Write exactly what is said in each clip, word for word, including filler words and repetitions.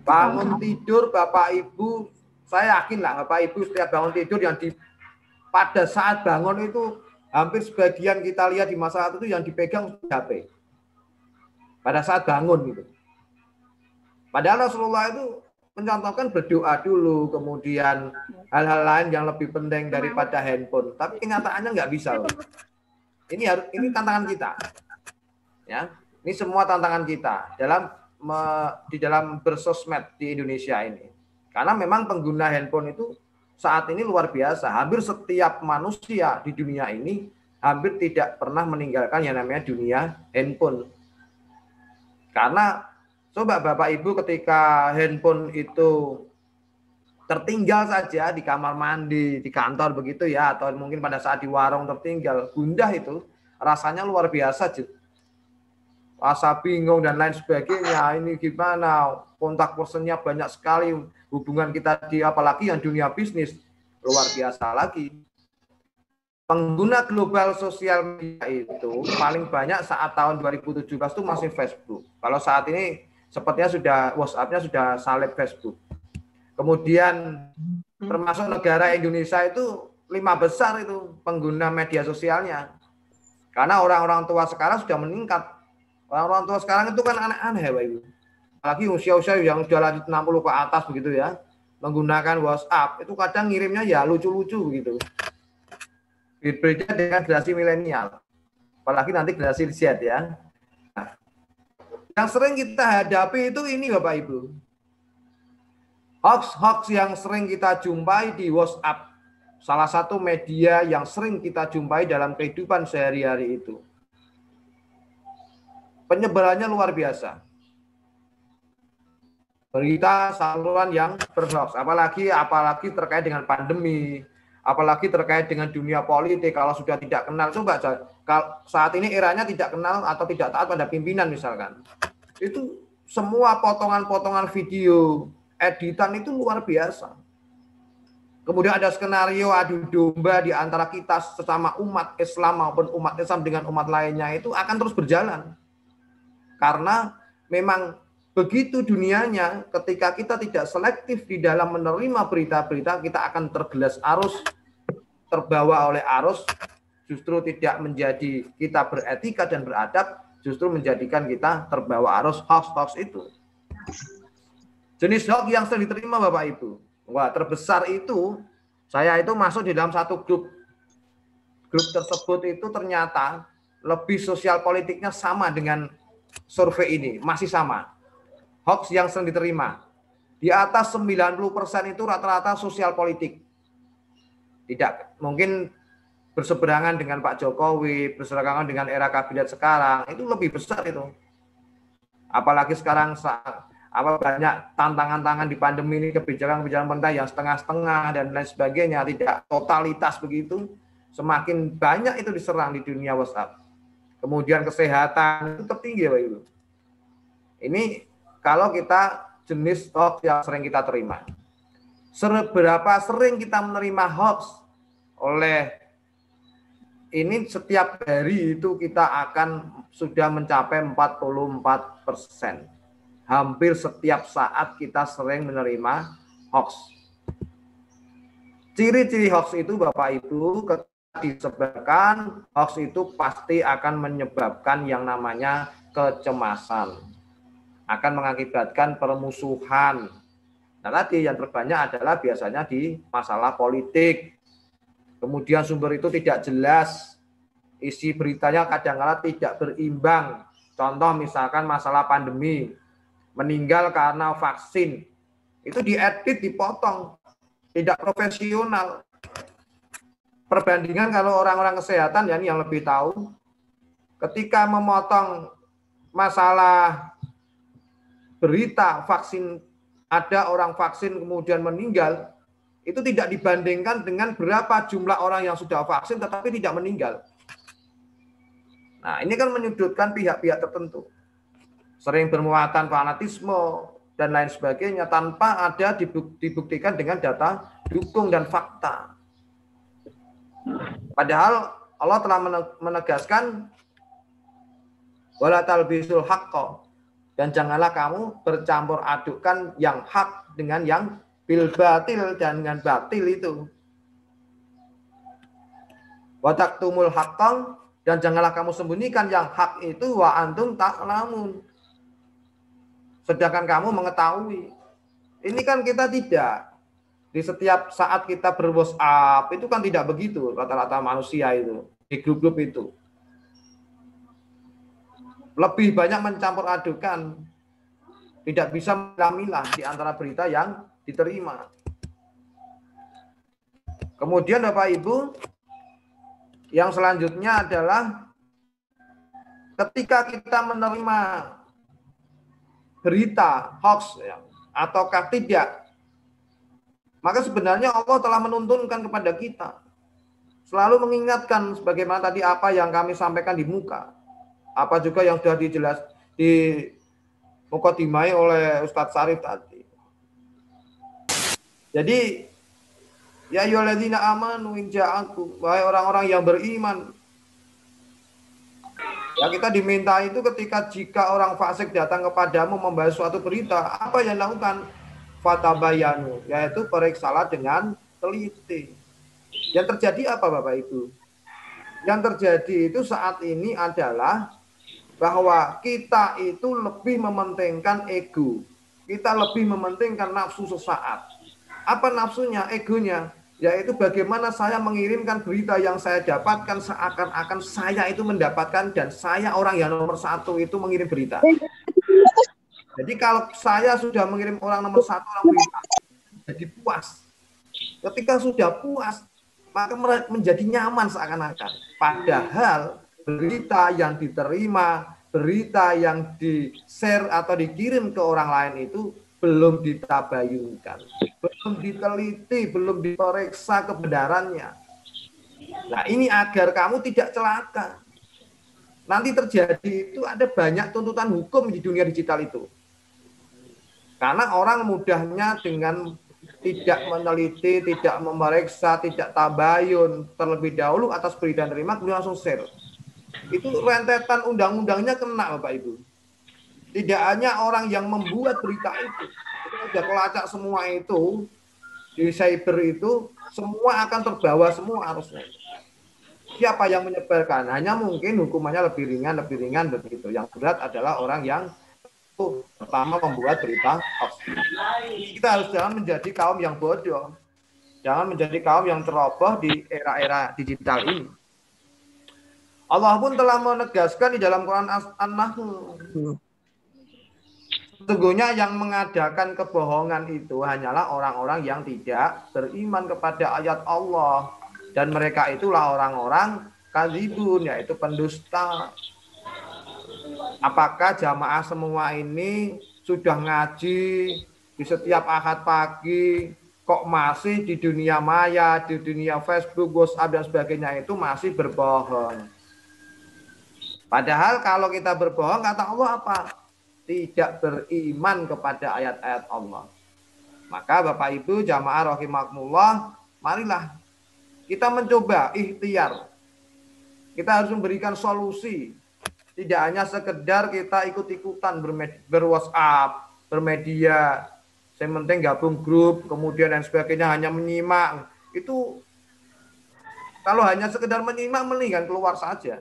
Bangun tidur Bapak Ibu, saya yakin lah Bapak Ibu setiap bangun tidur yang di pada saat bangun itu hampir sebagian kita lihat di masyarakat itu yang dipegang H P. Pada saat bangun gitu. Padahal Rasulullah itu mencontohkan berdoa dulu, kemudian hal-hal lain yang lebih penting daripada handphone. Tapi kenyataannya nggak bisa. Ini harus, ini tantangan kita. Ya, ini semua tantangan kita dalam me, di dalam bersosmed di Indonesia ini. Karena memang pengguna handphone itu saat ini luar biasa. Hampir setiap manusia di dunia ini hampir tidak pernah meninggalkan yang namanya dunia handphone. Karena coba Bapak Ibu ketika handphone itu tertinggal saja di kamar mandi, di kantor begitu ya, atau mungkin pada saat di warung tertinggal, gundah itu rasanya luar biasa, rasa bingung dan lain sebagainya. Ini gimana, kontak personnya banyak sekali, hubungan kita di apalagi yang dunia bisnis luar biasa lagi. Pengguna global sosial media itu paling banyak saat tahun dua ribu tujuh belas itu masih Facebook. Kalau saat ini sepertinya sudah WhatsApp-nya sudah salib Facebook. Kemudian termasuk negara Indonesia itu lima besar itu pengguna media sosialnya. Karena orang-orang tua sekarang sudah meningkat. Orang-orang tua sekarang itu kan aneh-aneh ya Pak Ibu. Apalagi usia-usia yang sudah lanjut enam puluh ke atas begitu ya. Menggunakan WhatsApp itu kadang ngirimnya ya lucu-lucu begitu. Berbeda dengan generasi milenial. Apalagi nanti generasi Z ya. Nah, yang sering kita hadapi itu ini Bapak Ibu. Hoax-hoax yang sering kita jumpai di WhatsApp. Salah satu media yang sering kita jumpai dalam kehidupan sehari-hari itu. Penyebarannya luar biasa. Berita saluran yang berhoax, apalagi apalagi terkait dengan pandemi, apalagi terkait dengan dunia politik. Kalau sudah tidak kenal, coba saat ini eranya tidak kenal atau tidak taat pada pimpinan misalkan, itu semua potongan-potongan video, editan itu luar biasa. Kemudian ada skenario adu domba di antara kita sesama umat Islam maupun umat Islam dengan umat lainnya itu akan terus berjalan. Karena memang begitu dunianya, ketika kita tidak selektif di dalam menerima berita-berita, kita akan tergelas arus, terbawa oleh arus, justru tidak menjadi kita beretika dan beradab, justru menjadikan kita terbawa arus hoax-hoax itu. Jenis hoax yang sering diterima Bapak Ibu, wah terbesar itu, saya itu masuk di dalam satu grup. Grup tersebut itu ternyata lebih sosial politiknya sama dengan survei ini, masih sama. Hoax yang sering diterima di atas sembilan puluh persen itu rata-rata sosial politik. Tidak mungkin berseberangan dengan Pak Jokowi, berseberangan dengan era kabinet sekarang, itu lebih besar itu. Apalagi sekarang apa banyak tantangan-tantangan di pandemi ini, kebijakan-kebijakan pemerintah yang setengah-setengah dan lain sebagainya, tidak totalitas begitu, semakin banyak itu diserang di dunia WhatsApp. Kemudian kesehatan itu tertinggi Pak Ibu. Ini kalau kita jenis hoax yang sering kita terima. Seberapa sering kita menerima hoax oleh ini setiap hari itu kita akan sudah mencapai empat puluh empat persen. Hampir setiap saat kita sering menerima hoax. Ciri-ciri hoax itu Bapak Ibu disebarkan, hoax itu pasti akan menyebabkan yang namanya kecemasan, akan mengakibatkan permusuhan. Nah tadi yang terbanyak adalah biasanya di masalah politik, kemudian sumber itu tidak jelas, isi beritanya kadang-kala tidak berimbang. Contoh misalkan masalah pandemi, meninggal karena vaksin, itu diedit, dipotong, tidak profesional. Perbandingan kalau orang-orang kesehatan ya ini yang lebih tahu, ketika memotong masalah berita vaksin, ada orang vaksin kemudian meninggal, itu tidak dibandingkan dengan berapa jumlah orang yang sudah vaksin tetapi tidak meninggal. Nah ini kan menyudutkan pihak-pihak tertentu, sering bermuatan fanatisme dan lain sebagainya tanpa ada dibuktikan dengan data dukung dan fakta. Padahal Allah telah menegaskan wala talbisul haqqo, Dan janganlah kamu bercampur adukkan yang hak dengan yang bil batil dan dengan batil itu. Wa taktumul haqqan, dan janganlah kamu sembunyikan yang hak itu wa antum ta'lamun. Sedangkan kamu mengetahui. Ini kan kita tidak. Di setiap saat kita ber-WhatsApp itu kan tidak begitu rata-rata manusia itu di grup-grup itu. Lebih banyak mencampur adukan, tidak bisa memilah di antara berita yang diterima. Kemudian Bapak Ibu, yang selanjutnya adalah ketika kita menerima berita hoax ya, ataukah tidak, maka sebenarnya Allah telah menuntunkan kepada kita, selalu mengingatkan sebagaimana tadi apa yang kami sampaikan di muka, apa juga yang sudah dijelas di mukadimai oleh Ustadz Syarif tadi. Jadi, ya ayyuhalladzina amanu in ja'akum, wahai orang-orang yang beriman. Ya, kita diminta itu ketika jika orang fasik datang kepadamu membahas suatu berita, apa yang dilakukan? Fatabayanu, yaitu periksalah dengan teliti. Yang terjadi apa Bapak Ibu? Yang terjadi itu saat ini adalah bahwa kita itu lebih mementingkan ego. Kita lebih mementingkan nafsu sesaat. Apa nafsunya? Egonya. Yaitu bagaimana saya mengirimkan berita yang saya dapatkan seakan-akan saya itu mendapatkan dan saya orang yang nomor satu itu mengirim berita. Jadi kalau saya sudah mengirim orang nomor satu orang berita, jadi puas. Ketika sudah puas, maka menjadi nyaman seakan-akan. Padahal berita yang diterima, berita yang di-share atau dikirim ke orang lain itu belum ditabayunkan, belum diteliti, belum diperiksa kebenarannya. Nah ini agar kamu tidak celaka. Nanti terjadi itu ada banyak tuntutan hukum di dunia digital itu. Karena orang mudahnya dengan tidak meneliti, tidak memeriksa, tidak tabayun terlebih dahulu atas berita yang terima, kemudian langsung share. Itu rentetan undang-undangnya kena Bapak Ibu. Tidak hanya orang yang membuat berita itu. Itu sudah kelacak semua itu, di cyber itu, semua akan terbawa semua arusnya. Siapa yang menyebarkan? Hanya mungkin hukumannya lebih ringan, lebih ringan begitu. Yang berat adalah orang yang pertama membuat berita hoax. Kita harus jangan menjadi kaum yang bodoh. Jangan menjadi kaum yang ceroboh di era-era digital ini. Allah pun telah menegaskan di dalam Quran An-Nahl. Sesungguhnya yang mengadakan kebohongan itu hanyalah orang-orang yang tidak beriman kepada ayat Allah. Dan mereka itulah orang-orang kadzibun, yaitu pendusta. Apakah jamaah semua ini sudah ngaji di setiap ahad pagi, kok masih di dunia maya, di dunia Facebook, WhatsApp dan sebagainya itu masih berbohong? Padahal kalau kita berbohong, kata Allah apa? Tidak beriman kepada ayat-ayat Allah. Maka Bapak Ibu jamaah rahimakumullah, marilah kita mencoba ikhtiar. Kita harus memberikan solusi. Tidak hanya sekedar kita ikut-ikutan ber-WhatsApp, bermedia, yang penting gabung grup, kemudian dan sebagainya, hanya menyimak. Itu kalau hanya sekedar menyimak, mendingan keluar saja.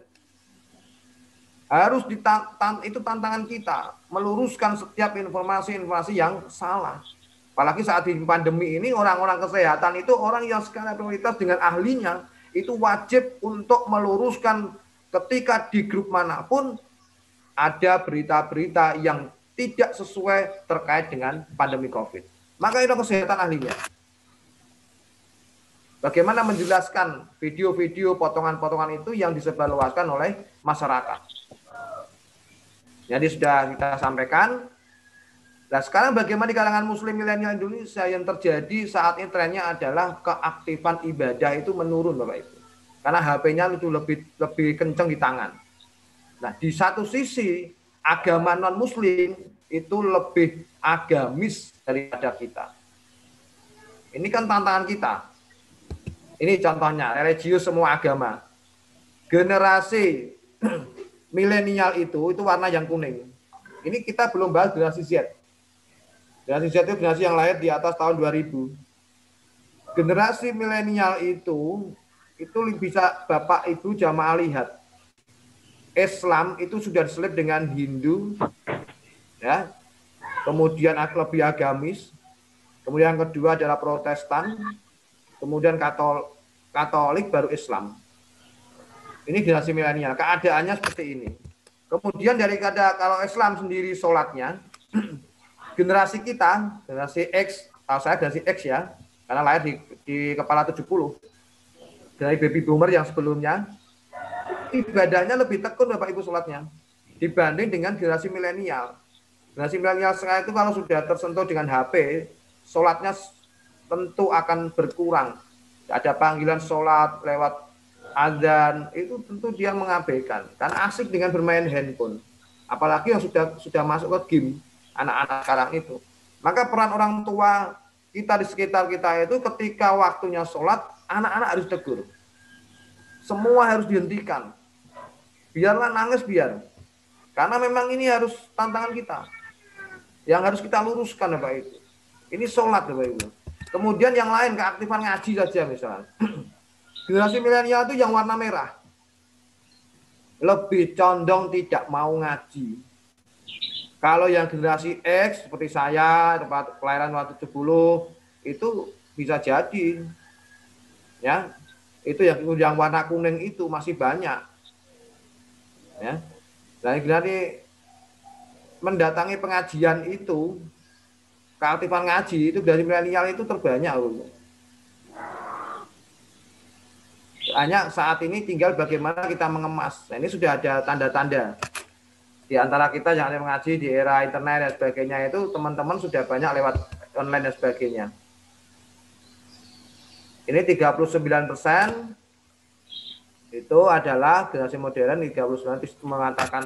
Harus ditantang, itu tantangan kita, meluruskan setiap informasi-informasi yang salah. Apalagi saat di pandemi ini, orang-orang kesehatan itu orang yang skala prioritas dengan ahlinya, itu wajib untuk meluruskan. Ketika di grup manapun ada berita-berita yang tidak sesuai terkait dengan pandemi COVID. Maka itu kesehatan ahlinya. Bagaimana menjelaskan video-video potongan-potongan itu yang disebarluaskan oleh masyarakat. Jadi sudah kita sampaikan. Nah sekarang bagaimana di kalangan muslim milenial Indonesia yang terjadi saat ini trennya adalah keaktifan ibadah itu menurun Bapak Ibu. Karena H P-nya itu lebih lebih kenceng di tangan. Nah, di satu sisi agama non-muslim itu lebih agamis daripada kita. Ini kan tantangan kita. Ini contohnya, religius semua agama. Generasi milenial itu itu warna yang kuning. Ini kita belum bahas generasi Z. Generasi Z itu generasi yang lahir di atas tahun dua ribu. Generasi milenial itu, itu bisa Bapak Ibu jamaah lihat. Islam itu sudah diselip dengan Hindu, ya. Kemudian lebih agamis. Kemudian yang kedua adalah Protestan. Kemudian Katol, Katolik, baru Islam. Ini generasi milenial. Keadaannya seperti ini. Kemudian dari kata kalau Islam sendiri sholatnya, generasi kita, generasi X, kalau saya generasi X ya, karena lahir di, di kepala tujuh puluh, dari baby boomer yang sebelumnya, ibadahnya lebih tekun Bapak Ibu sholatnya, dibanding dengan generasi milenial. Generasi milenial sekarang itu kalau sudah tersentuh dengan H P, sholatnya tentu akan berkurang. Ada panggilan sholat lewat azan, itu tentu dia mengabaikan, karena asik dengan bermain handphone. Apalagi yang sudah sudah masuk ke game, anak-anak sekarang itu. Maka peran orang tua kita di sekitar kita itu ketika waktunya sholat, anak-anak harus tegur. Semua harus dihentikan. Biarlah nangis biar. Karena memang ini harus tantangan kita. Yang harus kita luruskan Bapak Ibu. Ini sholat Bapak Ibu. Kemudian yang lain keaktifan ngaji saja misalnya. Generasi milenial itu yang warna merah. Lebih condong tidak mau ngaji. Kalau yang generasi X seperti saya, tempat kelahiran waktu tujuh puluh, itu bisa jadi. Ya. Itu yang yang warna kuning itu masih banyak. Ya. Dan generasi mendatangi pengajian itu, keaktifan ngaji itu dari milenial itu terbanyak. Hanya saat ini tinggal bagaimana kita mengemas. Nah, ini sudah ada tanda-tanda. Di antara kita yang ada mengaji di era internet dan sebagainya itu teman-teman sudah banyak lewat online dan sebagainya. Ini tiga puluh sembilan persen itu adalah generasi modern, tiga puluh sembilan persen mengatakan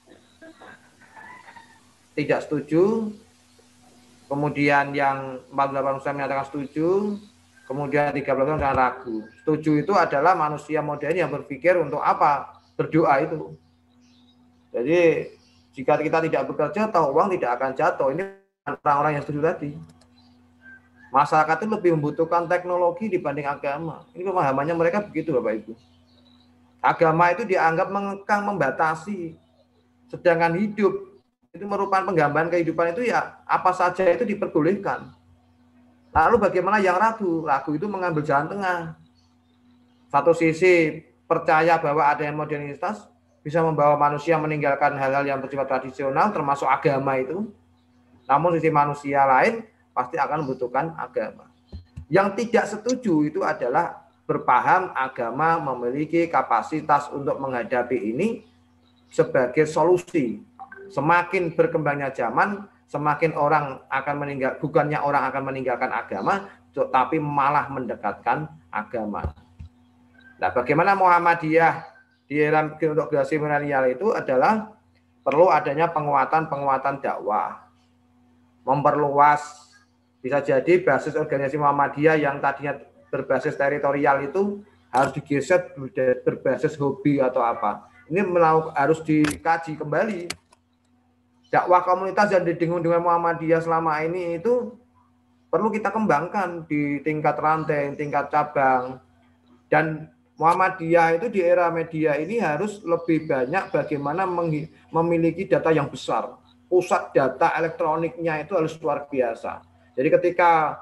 tidak setuju. Kemudian yang empat puluh delapan persen menyatakan setuju. Kemudian tiga puluh persen ragu. Setuju itu adalah manusia modern yang berpikir untuk apa? Berdoa itu. Jadi jika kita tidak bekerja, tahu uang tidak akan jatuh. Ini orang-orang yang setuju tadi. Masyarakat itu lebih membutuhkan teknologi dibanding agama. Ini pemahamannya mereka begitu Bapak Ibu. Agama itu dianggap mengekang, membatasi. Sedangkan hidup itu merupakan penggambaran kehidupan itu ya apa saja itu diperbolehkan. Lalu bagaimana yang ragu? Ragu itu mengambil jalan tengah. Satu sisi percaya bahwa adanya modernitas bisa membawa manusia meninggalkan hal-hal yang bersifat tradisional termasuk agama itu. Namun sisi manusia lain pasti akan membutuhkan agama. Yang tidak setuju itu adalah berpaham agama memiliki kapasitas untuk menghadapi ini sebagai solusi. Semakin berkembangnya zaman, semakin orang akan meninggal, bukannya orang akan meninggalkan agama, tapi malah mendekatkan agama. Nah, bagaimana Muhammadiyah di era untuk generasi milenial itu adalah perlu adanya penguatan-penguatan dakwah, memperluas. Bisa jadi basis organisasi Muhammadiyah yang tadinya berbasis teritorial itu harus digeser berbasis hobi atau apa. Ini harus dikaji kembali. Dakwah komunitas yang didengung dengan Muhammadiyah selama ini itu perlu kita kembangkan di tingkat rantai, tingkat cabang. Dan Muhammadiyah itu di era media ini harus lebih banyak bagaimana memiliki data yang besar. Pusat data elektroniknya itu harus luar biasa. Jadi ketika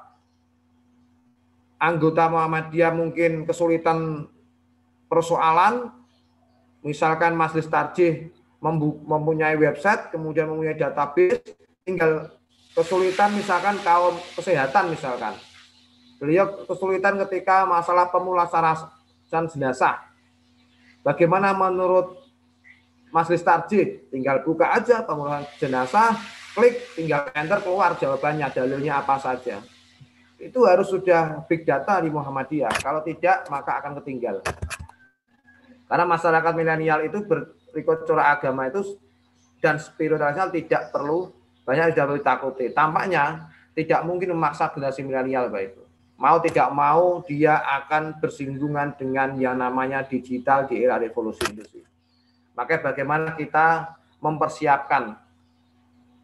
anggota Muhammadiyah mungkin kesulitan persoalan, misalkan Majelis Tarjih mempunyai website, kemudian mempunyai database, tinggal kesulitan misalkan kaum kesehatan misalkan. Beliau kesulitan ketika masalah pemulasaran jenazah. Bagaimana menurut Majelis Tarjih? Tinggal buka aja pemulasaran jenazah, klik, tinggal enter, keluar jawabannya, dalilnya apa saja. Itu harus sudah big data di Muhammadiyah. Kalau tidak, maka akan ketinggal. Karena masyarakat milenial itu berikut corak agama itu dan spiritualitas tidak perlu banyak sudah ditakuti. Tampaknya tidak mungkin memaksa generasi milenial Pak itu. Mau tidak mau dia akan bersinggungan dengan yang namanya digital di era revolusi industri. Maka bagaimana kita mempersiapkan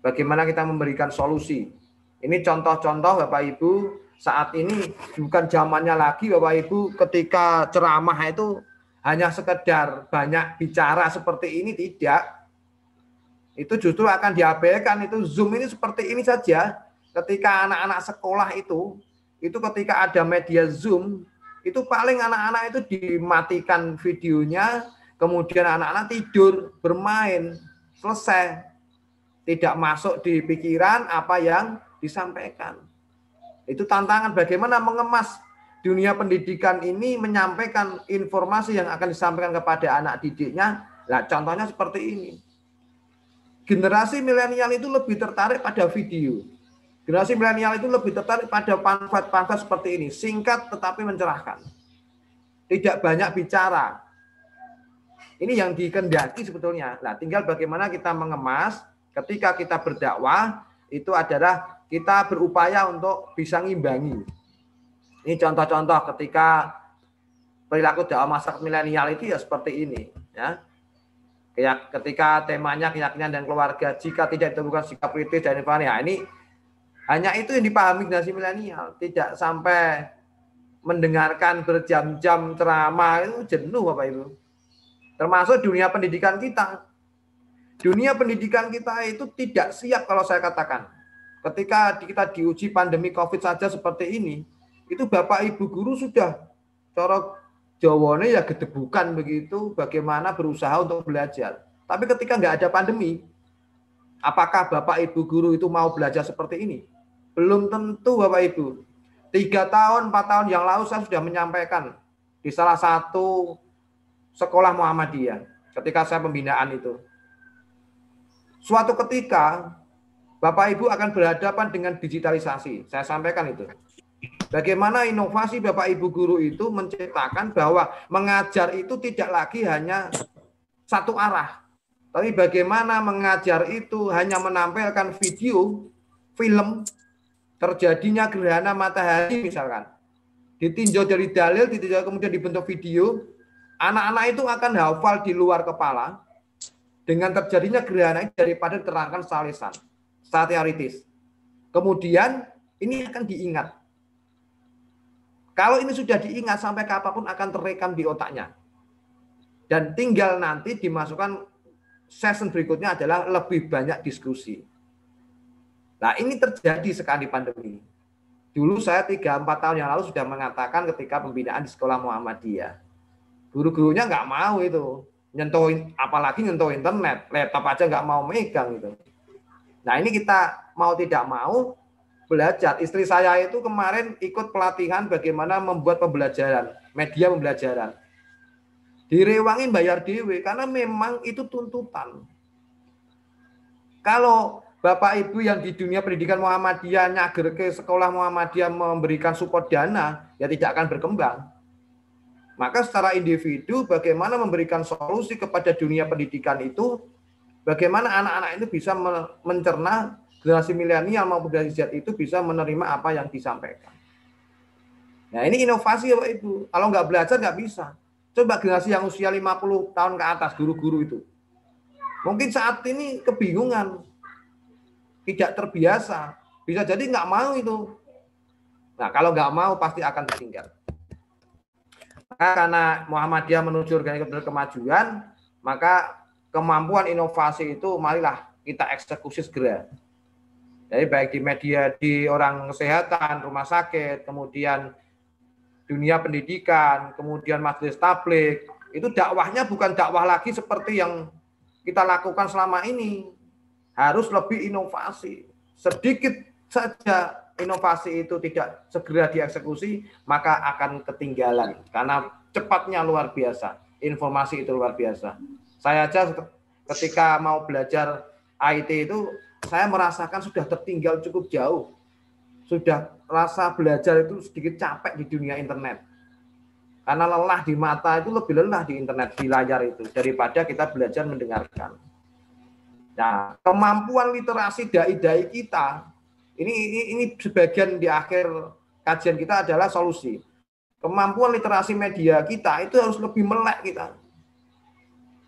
bagaimana kita memberikan solusi. Ini contoh-contoh Bapak Ibu, saat ini bukan zamannya lagi Bapak Ibu ketika ceramah itu hanya sekedar banyak bicara seperti ini, tidak. Itu justru akan diabaikan. Itu Zoom ini seperti ini saja. Ketika anak-anak sekolah itu, itu ketika ada media Zoom, itu paling anak-anak itu dimatikan videonya, kemudian anak-anak tidur, bermain, selesai. Tidak masuk di pikiran apa yang disampaikan. Itu tantangan bagaimana mengemas dunia pendidikan ini, menyampaikan informasi yang akan disampaikan kepada anak didiknya. Nah, contohnya seperti ini. Generasi milenial itu lebih tertarik pada video. Generasi milenial itu lebih tertarik pada pamflet-pamflet seperti ini, singkat tetapi mencerahkan. Tidak banyak bicara. Ini yang dikehendaki sebetulnya. Nah, tinggal bagaimana kita mengemas ketika kita berdakwah, itu adalah kita berupaya untuk bisa ngimbangi. Ini contoh-contoh ketika perilaku dakwah masyarakat milenial itu ya seperti ini, ya. Ketika temanya keyakinan dan keluarga, jika tidak ditemukan sikap kritis dan informasi, ya ini hanya itu yang dipahami generasi milenial, tidak sampai mendengarkan berjam-jam ceramah, itu jenuh Bapak Ibu. Termasuk dunia pendidikan kita. Dunia pendidikan kita itu tidak siap kalau saya katakan. Ketika kita diuji pandemi Covid saja seperti ini, itu Bapak Ibu guru sudah cara Jawane ya gedebukan begitu bagaimana berusaha untuk belajar. Tapi ketika nggak ada pandemi, apakah Bapak Ibu guru itu mau belajar seperti ini? Belum tentu Bapak Ibu. Tiga tahun, empat tahun yang lalu saya sudah menyampaikan di salah satu sekolah Muhammadiyah ketika saya pembinaan itu. Suatu ketika Bapak Ibu akan berhadapan dengan digitalisasi. Saya sampaikan itu. Bagaimana inovasi Bapak Ibu guru itu menciptakan bahwa mengajar itu tidak lagi hanya satu arah. Tapi bagaimana mengajar itu hanya menampilkan video, film, terjadinya gerhana matahari misalkan. Ditinjau dari dalil, ditinjau kemudian dibentuk video. Anak-anak itu akan hafal di luar kepala dengan terjadinya gerhana daripada diterangkan secara lisan, secara teoritis. Kemudian ini akan diingat. Kalau ini sudah diingat sampai kapanpun akan terekam di otaknya. Dan tinggal nanti dimasukkan session berikutnya adalah lebih banyak diskusi. Nah ini terjadi sekali pandemi. Dulu saya tiga empat tahun yang lalu sudah mengatakan ketika pembinaan di sekolah Muhammadiyah. Guru-gurunya nggak mau itu. Nyentuhin, apalagi nyentuh internet. Laptop aja nggak mau megang itu. Nah ini kita mau tidak mau belajar. Istri saya itu kemarin ikut pelatihan bagaimana membuat pembelajaran, media pembelajaran. Direwangin bayar dewe karena memang itu tuntutan. Kalau Bapak Ibu yang di dunia pendidikan Muhammadiyah nyager ke sekolah Muhammadiyah memberikan support dana, ya tidak akan berkembang. Maka secara individu bagaimana memberikan solusi kepada dunia pendidikan itu, bagaimana anak-anak itu bisa mencerna generasi milenial maupun generasi Z itu bisa menerima apa yang disampaikan. Nah ini inovasi ya Pak Ibu. Kalau nggak belajar nggak bisa. Coba generasi yang usia lima puluh tahun ke atas, guru-guru itu. Mungkin saat ini kebingungan. Tidak terbiasa. Bisa jadi nggak mau itu. Nah kalau nggak mau pasti akan tertinggal. Maka karena Muhammadiyah menuju organisasi kemajuan, maka kemampuan inovasi itu marilah kita eksekusi segera. Jadi baik di media, di orang kesehatan, rumah sakit, kemudian dunia pendidikan, kemudian majelis tabligh, itu dakwahnya bukan dakwah lagi seperti yang kita lakukan selama ini. Harus lebih inovasi. Sedikit saja inovasi itu tidak segera dieksekusi, maka akan ketinggalan. Karena cepatnya luar biasa. Informasi itu luar biasa. Saya aja ketika mau belajar I T itu, saya merasakan sudah tertinggal cukup jauh. Sudah rasa belajar itu sedikit capek di dunia internet. Karena lelah di mata itu lebih lelah di internet, di layar itu, daripada kita belajar mendengarkan. Nah, kemampuan literasi dai-dai kita, ini, ini, ini sebagian di akhir kajian kita adalah solusi. Kemampuan literasi media kita itu harus lebih melek kita.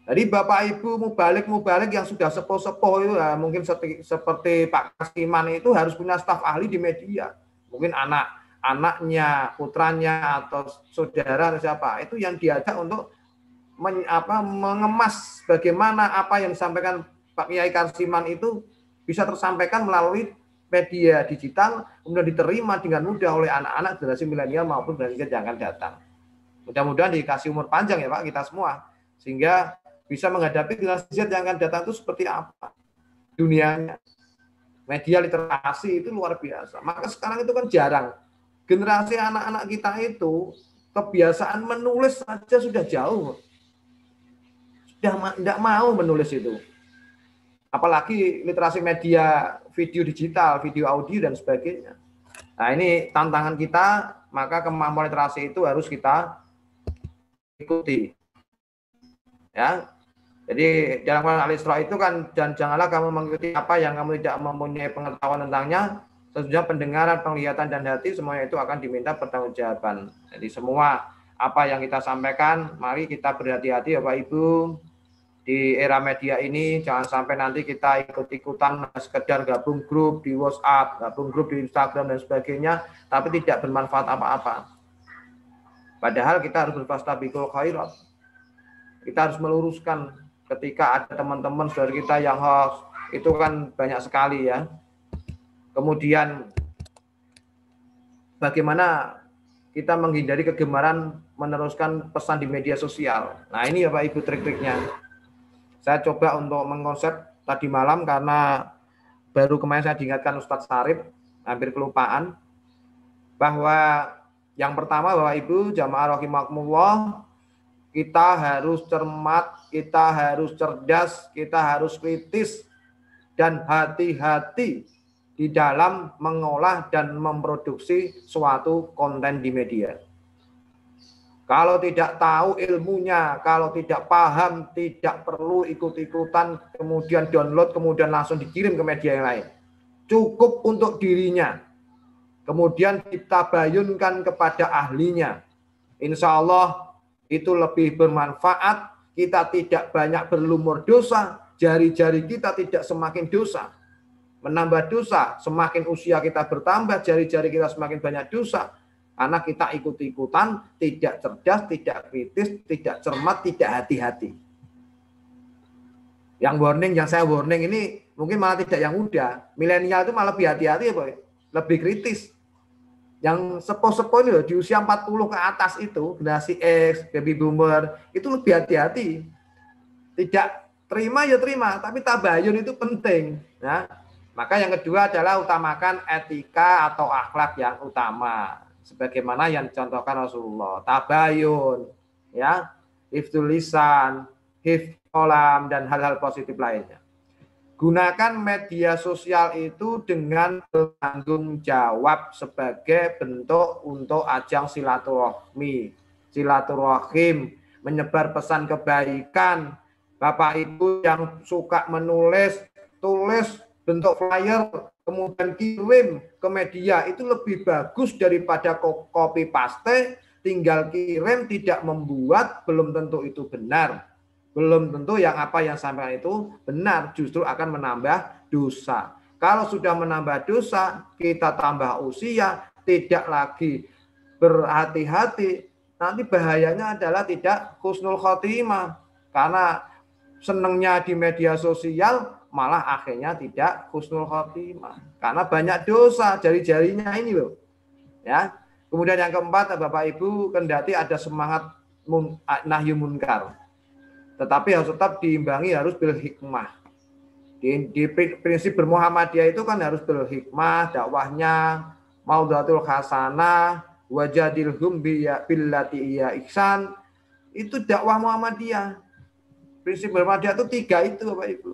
Jadi Bapak Ibu mubalik-mubalik yang sudah sepuh-sepuh itu ya, mungkin seperti, seperti Pak Kasiman itu harus punya staf ahli di media. Mungkin anak-anaknya, putranya atau saudara atau siapa itu yang diajak untuk men, apa, mengemas bagaimana apa yang disampaikan Pak Kiai Kasiman itu bisa tersampaikan melalui media digital, kemudian diterima dengan mudah oleh anak-anak generasi milenial maupun generasi yang akan datang. Mudah-mudahan dikasih umur panjang ya Pak kita semua, sehingga bisa menghadapi generasi Z yang akan datang itu seperti apa dunianya. Media literasi itu luar biasa. Maka sekarang itu kan jarang. Generasi anak-anak kita itu kebiasaan menulis saja sudah jauh. Sudah tidak mau menulis itu. Apalagi literasi media, video digital, video audio dan sebagainya. Nah ini tantangan kita, maka kemampuan literasi itu harus kita ikuti. Ya, jadi dalam Quran Al-Isra itu kan, dan janganlah kamu mengikuti apa yang kamu tidak mempunyai pengetahuan tentangnya, sesungguhnya pendengaran, penglihatan, dan hati semuanya itu akan diminta pertanggungjawaban. Jadi semua apa yang kita sampaikan, mari kita berhati-hati Bapak Ibu di era media ini, jangan sampai nanti kita ikut-ikutan sekedar gabung grup di WhatsApp, gabung grup di Instagram dan sebagainya, tapi tidak bermanfaat apa-apa. Padahal kita harus berfastabiqul khairat. Kita harus meluruskan ketika ada teman-teman saudara kita yang hoax, itu kan banyak sekali ya. Kemudian bagaimana kita menghindari kegemaran meneruskan pesan di media sosial. Nah ini ya Pak Ibu trik-triknya. Saya coba untuk mengkonsep tadi malam karena baru kemarin saya diingatkan Ustadz Sarip, hampir kelupaan, bahwa yang pertama Bapak Ibu jamaah rahimakumullah, kita harus cermat, kita harus cerdas, kita harus kritis dan hati-hati di dalam mengolah dan memproduksi suatu konten di media. Kalau tidak tahu ilmunya, kalau tidak paham, tidak perlu ikut-ikutan, kemudian download, kemudian langsung dikirim ke media yang lain. Cukup untuk dirinya. Kemudian kita bayunkan kepada ahlinya. Insya Allah itu lebih bermanfaat, kita tidak banyak berlumur dosa, jari-jari kita tidak semakin dosa. Menambah dosa, semakin usia kita bertambah, jari-jari kita semakin banyak dosa. Karena kita ikut-ikutan, tidak cerdas, tidak kritis, tidak cermat, tidak hati-hati. Yang warning, yang saya warning ini mungkin malah tidak yang muda. Milenial itu malah lebih hati-hati ya, Boy. Lebih kritis. Yang sepuh-sepuh ini loh, di usia empat puluh ke atas itu, generasi X, baby boomer, itu lebih hati-hati. Tidak terima ya terima, tapi tabayun itu penting. Ya. Maka yang kedua adalah utamakan etika atau akhlak yang utama. Sebagaimana yang dicontohkan Rasulullah. Tabayun, ya, hifdzul lisan, hifdzul qalam, dan hal-hal positif lainnya. Gunakan media sosial itu dengan bertanggung jawab sebagai bentuk untuk ajang silaturahmi, silaturahim, menyebar pesan kebaikan. Bapak Ibu yang suka menulis, tulis bentuk flyer, kemudian kirim ke media, itu lebih bagus daripada copy paste, tinggal kirim, tidak membuat, belum tentu itu benar. Belum tentu yang apa yang sampaikan itu benar, justru akan menambah dosa. Kalau sudah menambah dosa, kita tambah usia, tidak lagi berhati-hati, nanti bahayanya adalah tidak husnul khotimah. Karena senangnya di media sosial, malah akhirnya tidak husnul khotimah. Karena banyak dosa, jari-jarinya ini loh. Ya. Kemudian yang keempat, Bapak Ibu, kendati ada semangat mun, nahyu munkar. Tetapi harus tetap diimbangi, harus bil hikmah. Di, di prinsip bermuhammadiyah itu kan harus bil hikmah, dakwahnya, maudhatul hasanah, wajadilhum billati iya ihsan. Itu dakwah Muhammadiyah. Prinsip bermuhammadiyah itu tiga itu Bapak Ibu.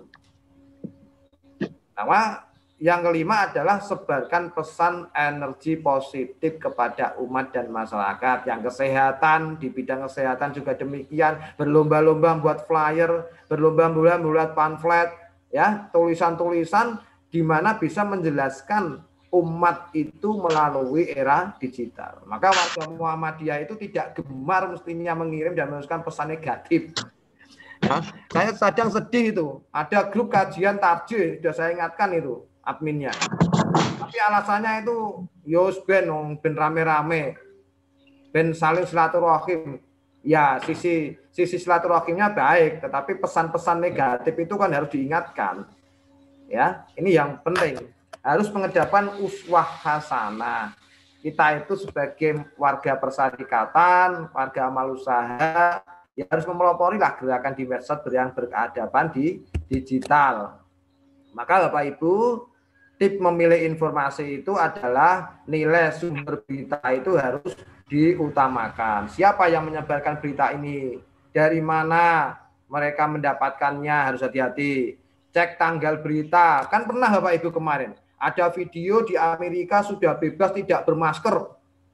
Nah, yang kelima adalah sebarkan pesan energi positif kepada umat dan masyarakat. Yang kesehatan, di bidang kesehatan juga demikian. Berlomba-lomba membuat flyer, berlomba-lomba membuat pamflet, ya, tulisan-tulisan di mana bisa menjelaskan umat itu melalui era digital. Maka warga Muhammadiyah itu tidak gemar mestinya mengirim dan menuliskan pesan negatif. Nah, saya sedang sedih itu. Ada grup kajian tarjih, sudah saya ingatkan itu adminnya. Tapi alasannya itu yos ben, ben rame-rame, ben saling silaturahim. Ya, sisi sisi silaturahimnya baik, tetapi pesan-pesan negatif itu kan harus diingatkan. Ya, ini yang penting. Harus pengedapan uswah hasanah. Kita itu sebagai warga persyarikatan, warga amal usaha, ya harus memelopori lah gerakan di medsos yang berkeadaban di digital. Maka Bapak Ibu, tip memilih informasi itu adalah nilai sumber berita itu harus diutamakan. Siapa yang menyebarkan berita ini? Dari mana mereka mendapatkannya? Harus hati-hati. Cek tanggal berita. Kan pernah Bapak Ibu kemarin ada video di Amerika sudah bebas tidak bermasker.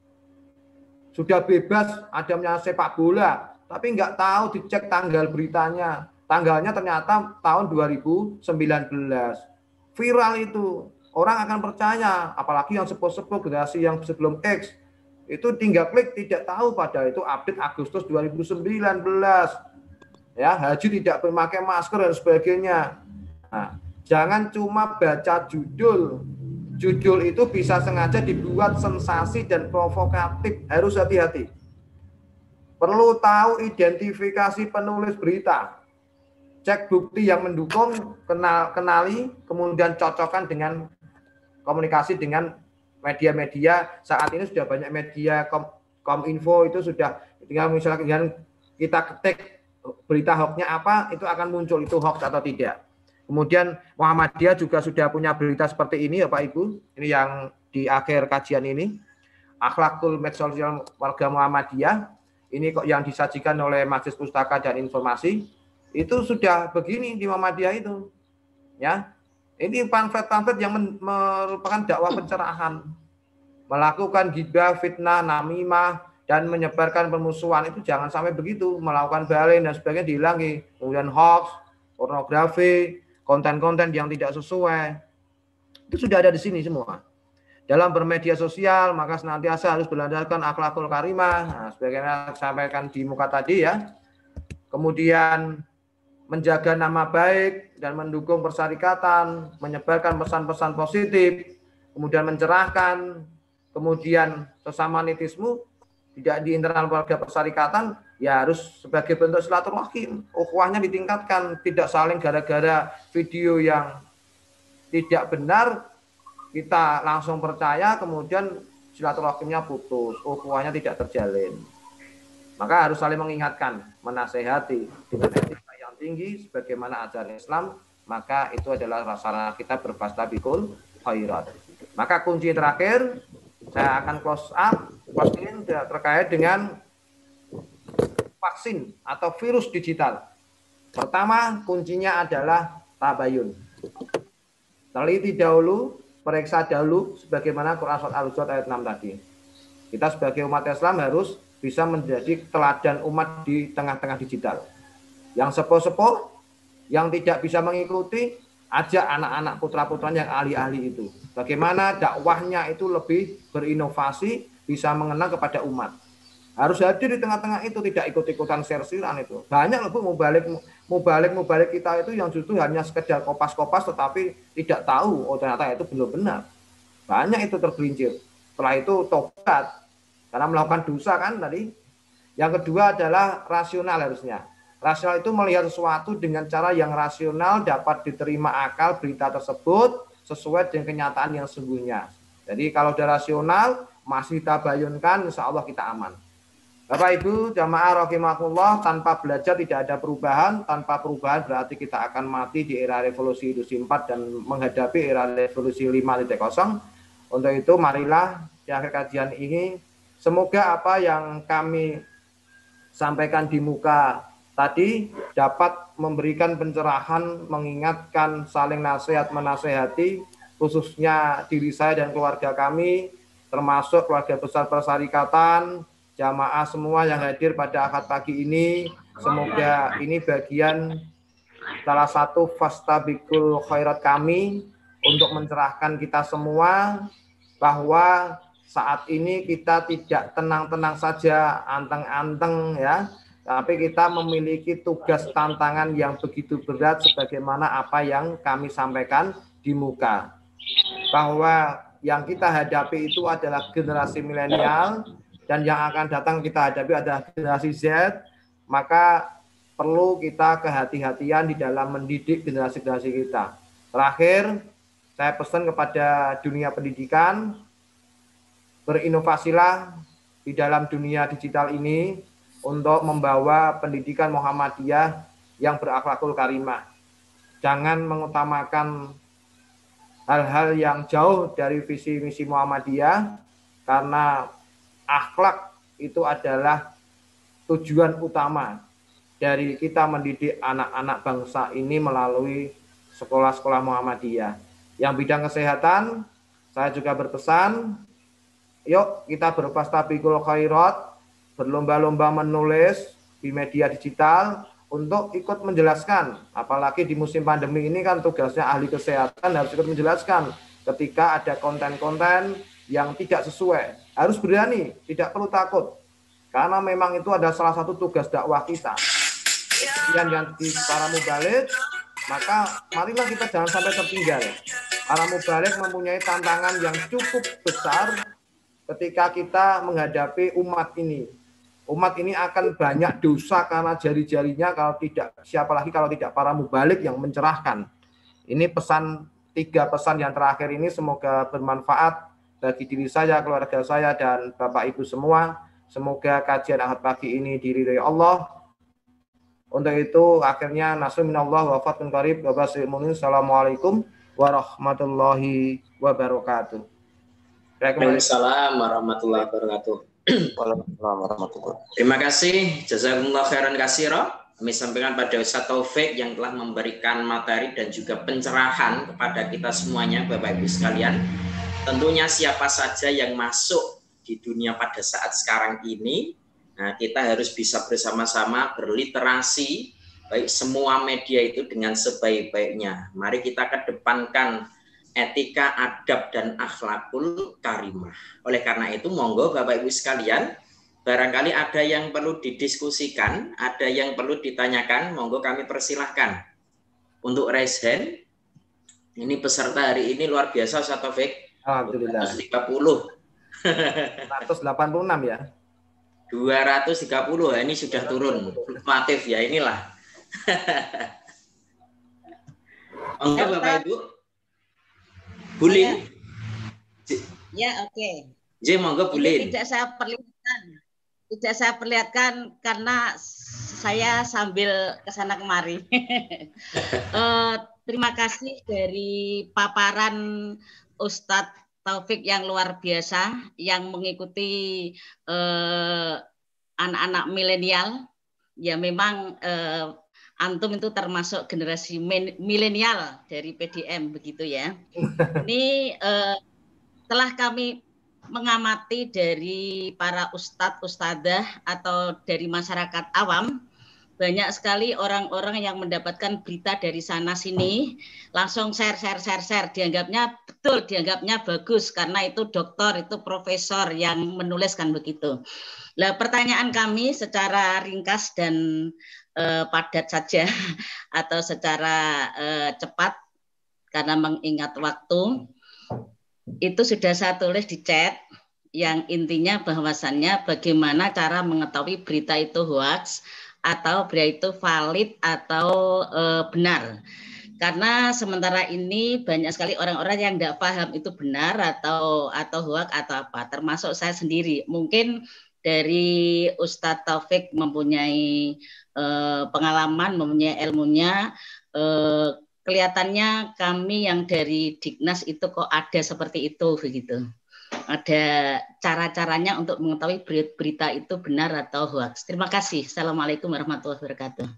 Sudah bebas adanya sepak bola, tapi nggak tahu dicek tanggal beritanya. Tanggalnya ternyata tahun dua ribu sembilan belas. Viral itu. Orang akan percaya, apalagi yang sepuh-sepuh generasi yang sebelum X. Itu tinggal klik, tidak tahu pada itu update Agustus dua ribu sembilan belas. Ya, haji tidak memakai masker dan sebagainya. Nah, jangan cuma baca judul. Judul itu bisa sengaja dibuat sensasi dan provokatif. Harus hati-hati. Perlu tahu identifikasi penulis berita. Cek bukti yang mendukung, kenal, kenali, kemudian cocokkan dengan komunikasi dengan media-media. Saat ini sudah banyak media, kom, kominfo itu sudah, tinggal misalnya kita ketik berita hoaxnya apa, itu akan muncul itu hoax atau tidak. Kemudian Muhammadiyah juga sudah punya berita seperti ini ya Pak Ibu. Ini yang di akhir kajian ini. Akhlakul Medsos Warga Muhammadiyah. Ini kok yang disajikan oleh Majelis Pustaka dan Informasi. Itu sudah begini di Muhammadiyah itu. Ya. Ini pamflet-pamflet yang merupakan dakwah pencerahan. Melakukan ghibah, fitnah, namimah, dan menyebarkan permusuhan. Itu jangan sampai begitu. Melakukan balen dan sebagainya dihilangi. Kemudian hoax, pornografi, konten-konten yang tidak sesuai, itu sudah ada di sini semua. Dalam bermedia sosial, maka senantiasa harus berlandaskan akhlakul karimah. Nah, sebagaimana sampaikan di muka tadi ya. Kemudian menjaga nama baik dan mendukung persyarikatan, menyebarkan pesan-pesan positif, kemudian mencerahkan, kemudian sesama nitismu, tidak di internal keluarga persyarikatan, ya harus sebagai bentuk silaturahim. Ukhuwahnya ditingkatkan, tidak saling gara-gara video yang tidak benar, kita langsung percaya, kemudian silaturahimnya putus, ukhuwahnya tidak terjalin. Maka harus saling mengingatkan, menasehati dengan etika yang tinggi, sebagaimana ajaran Islam, maka itu adalah sarana kita berfastabiqul khairat. Maka kunci terakhir, saya akan close up, close in terkait dengan vaksin atau virus digital. Pertama, kuncinya adalah tabayun. Teliti dahulu, periksa dahulu, sebagaimana Quran Surat Al-Hujurat ayat enam tadi. Kita sebagai umat Islam harus bisa menjadi teladan umat di tengah-tengah digital. Yang sepuh-sepuh, yang tidak bisa mengikuti, ajak anak-anak putra-putranya yang ahli-ahli itu. Bagaimana dakwahnya itu lebih berinovasi, bisa mengenal kepada umat. Harus hadir di tengah-tengah itu, tidak ikut-ikutan share-sharean itu. Banyak loh Bu, mubalik, mubalik, mubalik kita itu yang justru hanya sekedar kopas-kopas, tetapi tidak tahu, oh ternyata itu belum benar. Banyak itu tergelincir. Setelah itu tobat, karena melakukan dosa kan tadi. Yang kedua adalah rasional harusnya. Rasional itu melihat sesuatu dengan cara yang rasional, dapat diterima akal berita tersebut sesuai dengan kenyataan yang sesungguhnya. Jadi kalau sudah rasional, masih tabayunkan, insya Allah kita aman. Bapak Ibu jamaah rahimakumullah, tanpa belajar tidak ada perubahan, tanpa perubahan berarti kita akan mati di era revolusi industri empat dan menghadapi era revolusi lima titik nol. Untuk itu marilah di akhir kajian ini, semoga apa yang kami sampaikan di muka tadi dapat memberikan pencerahan, mengingatkan, saling nasihat menasehati, khususnya diri saya dan keluarga kami, termasuk keluarga besar persyarikatan, jamaah semua yang hadir pada akad pagi ini. Semoga ini bagian salah satu fastabiqul khairat kami untuk mencerahkan kita semua bahwa saat ini kita tidak tenang-tenang saja, anteng-anteng ya, tapi kita memiliki tugas tantangan yang begitu berat sebagaimana apa yang kami sampaikan di muka. Bahwa yang kita hadapi itu adalah generasi milenial dan yang akan datang kita hadapi adalah generasi Z, maka perlu kita kehati-hatian di dalam mendidik generasi-generasi kita. Terakhir, saya pesan kepada dunia pendidikan, berinovasilah di dalam dunia digital ini untuk membawa pendidikan Muhammadiyah yang berakhlakul karimah. Jangan mengutamakan hal-hal yang jauh dari visi misi Muhammadiyah, karena akhlak itu adalah tujuan utama dari kita mendidik anak-anak bangsa ini melalui sekolah-sekolah Muhammadiyah. Yang bidang kesehatan, saya juga berpesan, yuk kita berfastabiqul khairat, berlomba-lomba menulis di media digital untuk ikut menjelaskan, apalagi di musim pandemi ini kan tugasnya ahli kesehatan harus ikut menjelaskan ketika ada konten-konten yang tidak sesuai. Harus berani, tidak perlu takut, karena memang itu adalah salah satu tugas dakwah kita. Kemudian yang di para mubalik, maka marilah kita jangan sampai tertinggal. Para mubalik mempunyai tantangan yang cukup besar ketika kita menghadapi umat ini. Umat ini akan banyak dosa karena jari-jarinya kalau tidak, siapa lagi kalau tidak para mubalik yang mencerahkan. Ini pesan, tiga pesan yang terakhir ini semoga bermanfaat bagi diri saya, keluarga saya, dan Bapak Ibu semua. Semoga kajian Ahad pagi ini diridhai Allah. Untuk itu akhirnya nasrun minallah wa fatun qarib wa basyiril mu'minin. Assalamualaikum warahmatullahi wabarakatuh. Waalaikumsalam warahmatullahi wabarakatuh. Waalaikumsalam warahmatullahi wabarakatuh. Terima kasih, jazakumullah khairan katsira. Kami sampaikan pada Ustaz Taufik yang telah memberikan materi dan juga pencerahan kepada kita semuanya, Bapak Ibu sekalian. Tentunya siapa saja yang masuk di dunia pada saat sekarang ini, nah kita harus bisa bersama-sama berliterasi, baik semua media itu dengan sebaik-baiknya. Mari kita kedepankan etika, adab, dan akhlakul karimah. Oleh karena itu, monggo Bapak Ibu sekalian, barangkali ada yang perlu didiskusikan, ada yang perlu ditanyakan, monggo kami persilahkan untuk raise hand. Ini peserta hari ini luar biasa, Ustaz Taufik. Alhamdulillah. dua ratus tiga puluh. seratus delapan puluh enam ya. dua ratus tiga puluh, ini sudah turun. Fluktuatif ya, inilah. Monggo Bapak Ibu. Bulin. Ya, oke. Okay. J, monggo Bulin. Tidak saya perlihatkan. Tidak saya perlihatkan karena saya sambil kesana kemari. uh, terima kasih dari paparan Ustadz Taufik yang luar biasa yang mengikuti anak-anak uh, milenial. Ya memang uh, antum itu termasuk generasi milenial dari P D M begitu ya. Ini eh, telah kami mengamati dari para ustadz, ustadzah atau dari masyarakat awam, banyak sekali orang-orang yang mendapatkan berita dari sana sini langsung share share share share, dianggapnya betul, dianggapnya bagus karena itu dokter, itu profesor yang menuliskan begitu. Nah, pertanyaan kami secara ringkas dan eh, padat saja atau secara eh, cepat karena mengingat waktu, itu sudah saya tulis di chat yang intinya bahwasannya bagaimana cara mengetahui berita itu hoax atau berita itu valid atau eh, benar. Karena sementara ini banyak sekali orang-orang yang tidak paham itu benar atau atau hoax atau apa, termasuk saya sendiri. Mungkin dari Ustadz Taufik mempunyai eh, pengalaman, mempunyai ilmunya, eh, kelihatannya kami yang dari Dignas itu kok ada seperti itu begitu. Ada cara-caranya untuk mengetahui berita itu benar atau hoax. Terima kasih. Assalamualaikum warahmatullahi wabarakatuh.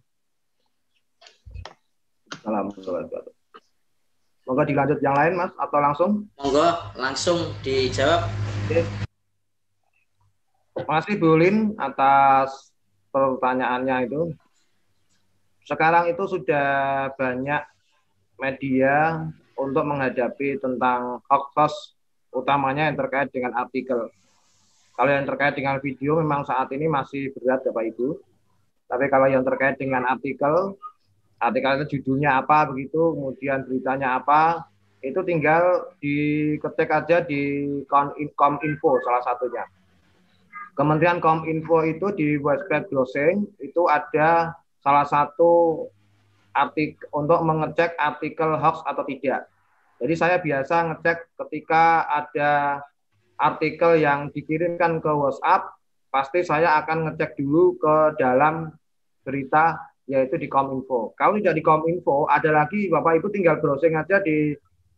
Assalamualaikum. Moga dilanjut yang lain, Mas, atau langsung? Monggo langsung dijawab. Oke. Terima kasih Bu Lin atas pertanyaannya itu. Sekarang itu sudah banyak media untuk menghadapi tentang hoax, utamanya yang terkait dengan artikel. Kalau yang terkait dengan video memang saat ini masih berat Bapak Ibu. Tapi kalau yang terkait dengan artikel, artikel itu judulnya apa begitu, kemudian beritanya apa, itu tinggal diketik aja di Kominfo salah satunya. Kementerian Kominfo itu di website browsing itu ada salah satu artikel untuk mengecek artikel hoax atau tidak. Jadi saya biasa ngecek ketika ada artikel yang dikirimkan ke WhatsApp, pasti saya akan ngecek dulu ke dalam berita, yaitu di Kominfo. Kalau tidak di Kominfo, ada lagi Bapak Ibu tinggal browsing aja di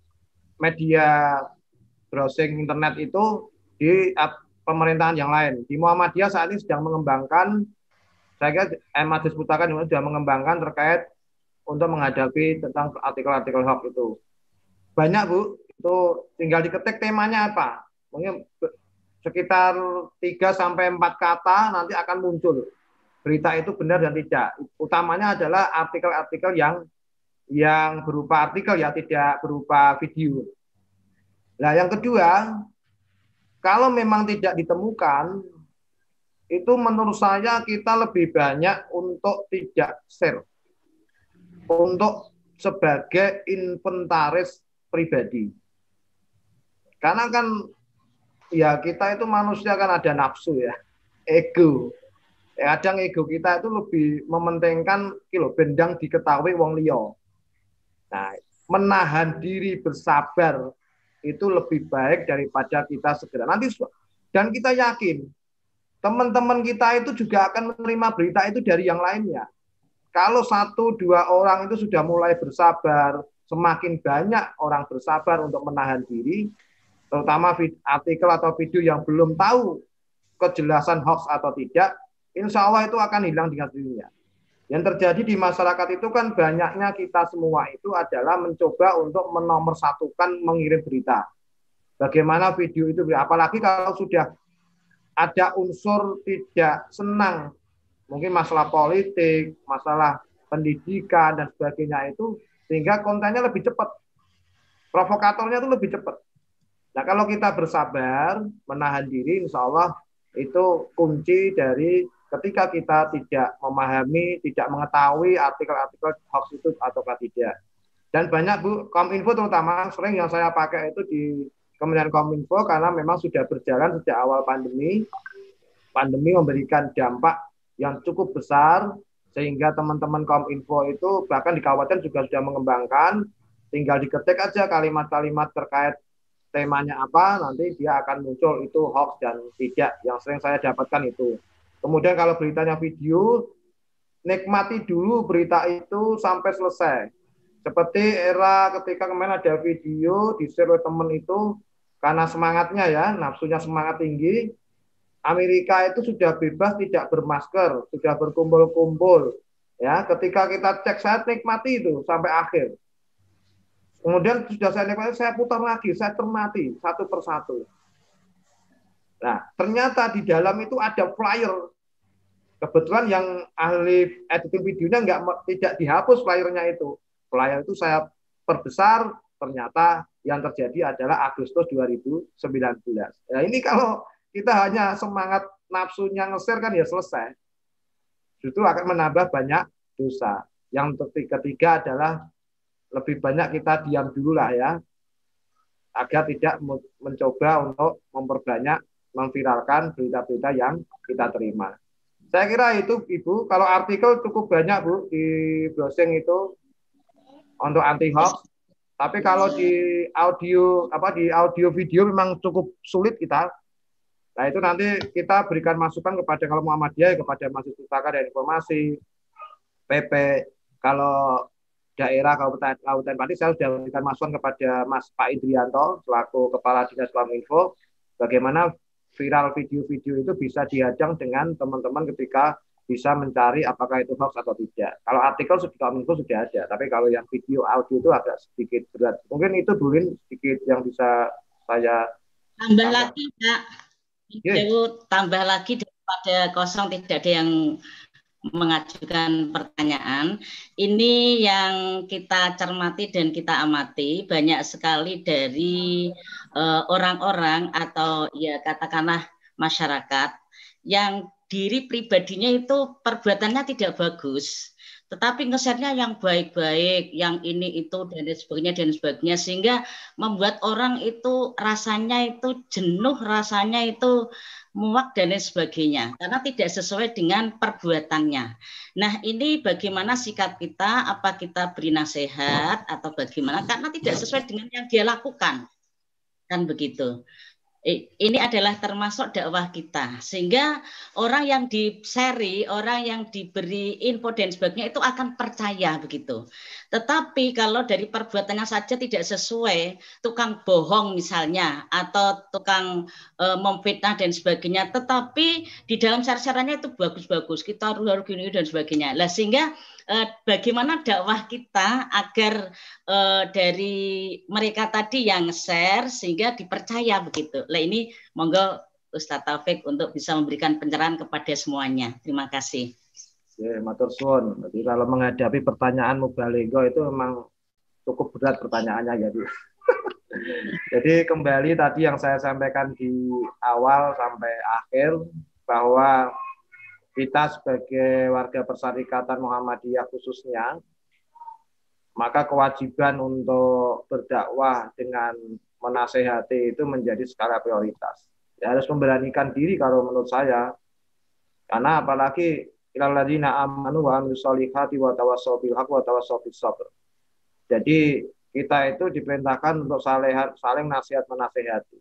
media browsing internet itu di pemerintahan yang lain. Di Muhammadiyah saat ini sedang mengembangkan, saya kira M Adis Putaka sudah mengembangkan terkait untuk menghadapi tentang artikel-artikel hoax itu. Banyak Bu, itu tinggal diketik temanya apa. Mungkin sekitar tiga sampai empat kata nanti akan muncul berita itu benar dan tidak. Utamanya adalah artikel-artikel yang yang berupa artikel ya, tidak berupa video. Nah, yang kedua, kalau memang tidak ditemukan, itu menurut saya kita lebih banyak untuk tidak share. Untuk sebagai inventaris pribadi. Karena kan ya kita itu manusia kan ada nafsu ya, ego. Kadang ego kita itu lebih mementingkan kilo bendang diketahui wong liya. Nah, menahan diri bersabar itu lebih baik daripada kita segera. Nanti dan kita yakin teman-teman kita itu juga akan menerima berita itu dari yang lainnya. Kalau satu dua orang itu sudah mulai bersabar, semakin banyak orang bersabar untuk menahan diri, terutama artikel atau video yang belum tahu kejelasan hoax atau tidak, insya Allah itu akan hilang dengan sendirinya. Yang terjadi di masyarakat itu kan banyaknya kita semua itu adalah mencoba untuk menomorsatukan mengirim berita. Bagaimana video itu, apalagi kalau sudah ada unsur tidak senang, mungkin masalah politik, masalah pendidikan dan sebagainya itu, sehingga kontennya lebih cepat. Provokatornya itu lebih cepat. Nah, kalau kita bersabar, menahan diri, insya Allah itu kunci dari ketika kita tidak memahami, tidak mengetahui artikel-artikel hoax itu atau tidak. Dan banyak Bu, Kominfo terutama sering yang saya pakai itu di Kementerian Kominfo karena memang sudah berjalan sejak awal pandemi. Pandemi memberikan dampak yang cukup besar sehingga teman-teman Kominfo itu bahkan di kabupaten juga sudah mengembangkan, tinggal diketik aja kalimat-kalimat terkait temanya apa, nanti dia akan muncul itu hoax dan tidak. Yang sering saya dapatkan itu. Kemudian kalau beritanya video, nikmati dulu berita itu sampai selesai. Seperti era ketika kemarin ada video di-share oleh teman itu, karena semangatnya ya, nafsunya semangat tinggi, Amerika itu sudah bebas tidak bermasker, sudah berkumpul-kumpul. Ya, ketika kita cek, saya nikmati itu sampai akhir. Kemudian sudah saya nikmati, saya putar lagi, saya cermati satu persatu. Nah, ternyata di dalam itu ada flyer. Kebetulan yang ahli editing videonya enggak, tidak dihapus flyernya itu. Flyer itu saya perbesar, ternyata yang terjadi adalah Agustus dua ribu sembilan belas. Nah, ini kalau kita hanya semangat nafsunya nge-share kan ya selesai. Justru akan menambah banyak dosa. Yang ketiga adalah lebih banyak kita diam dulu lah ya, agar tidak mencoba untuk memperbanyak, memviralkan berita-berita yang kita terima. Saya kira itu Ibu, kalau artikel cukup banyak Bu di browsing itu untuk anti hoax. Tapi kalau di audio apa di audio video memang cukup sulit kita. Nah, itu nanti kita berikan masukan kepada kalau Muhammadiyah, kepada Masjid Pustaka dan Informasi, P P. Kalau daerah Kabupaten Kabupaten Pati, saya sudah berikan masukan kepada Mas Pak Indrianto selaku Kepala Dinas Kominfo, bagaimana viral video-video itu bisa dihadang dengan teman-teman ketika bisa mencari apakah itu hoax atau tidak. Kalau artikel sudah Kominfo sudah ada, tapi kalau yang video audio itu agak sedikit berat. Mungkin itu Bulin sedikit yang bisa saya tambah, tambah. lagi Pak. Itu tambah lagi daripada kosong tidak ada yang mengajukan pertanyaan. Ini yang kita cermati dan kita amati, banyak sekali dari orang-orang uh, atau ya katakanlah masyarakat yang diri pribadinya itu perbuatannya tidak bagus, tetapi nge-share-nya yang baik-baik, yang ini itu dan sebagainya dan sebagainya, sehingga membuat orang itu rasanya itu jenuh, rasanya itu muak dan lain sebagainya, karena tidak sesuai dengan perbuatannya. Nah, ini bagaimana sikap kita, apa kita beri nasihat atau bagaimana, karena tidak sesuai dengan yang dia lakukan, kan begitu. Ini adalah termasuk dakwah kita, sehingga orang yang di-share, orang yang diberi info dan sebagainya itu akan percaya begitu. Tetapi kalau dari perbuatannya saja tidak sesuai, tukang bohong misalnya, atau tukang e, memfitnah dan sebagainya, tetapi di dalam share-sharannya itu bagus-bagus, kita harus harus gini dan sebagainya. Lah sehingga e, bagaimana dakwah kita agar e, dari mereka tadi yang share sehingga dipercaya begitu. Lah ini monggo Ustadz Taufik untuk bisa memberikan pencerahan kepada semuanya. Terima kasih. Ya, matur suwun. Jadi kalau menghadapi pertanyaan mubalego itu memang cukup berat pertanyaannya jadi. Jadi kembali tadi yang saya sampaikan di awal sampai akhir bahwa kita sebagai warga Persyarikatan Muhammadiyah khususnya, maka kewajiban untuk berdakwah dengan menasehati itu menjadi skala prioritas. Ya, harus memberanikan diri kalau menurut saya. Karena apalagi illalladzina amanu wa amilus solihati wa tawassaw bil haqq wa tawassaw bis sabr. Jadi kita itu diperintahkan untuk saling saling nasihat menasehati.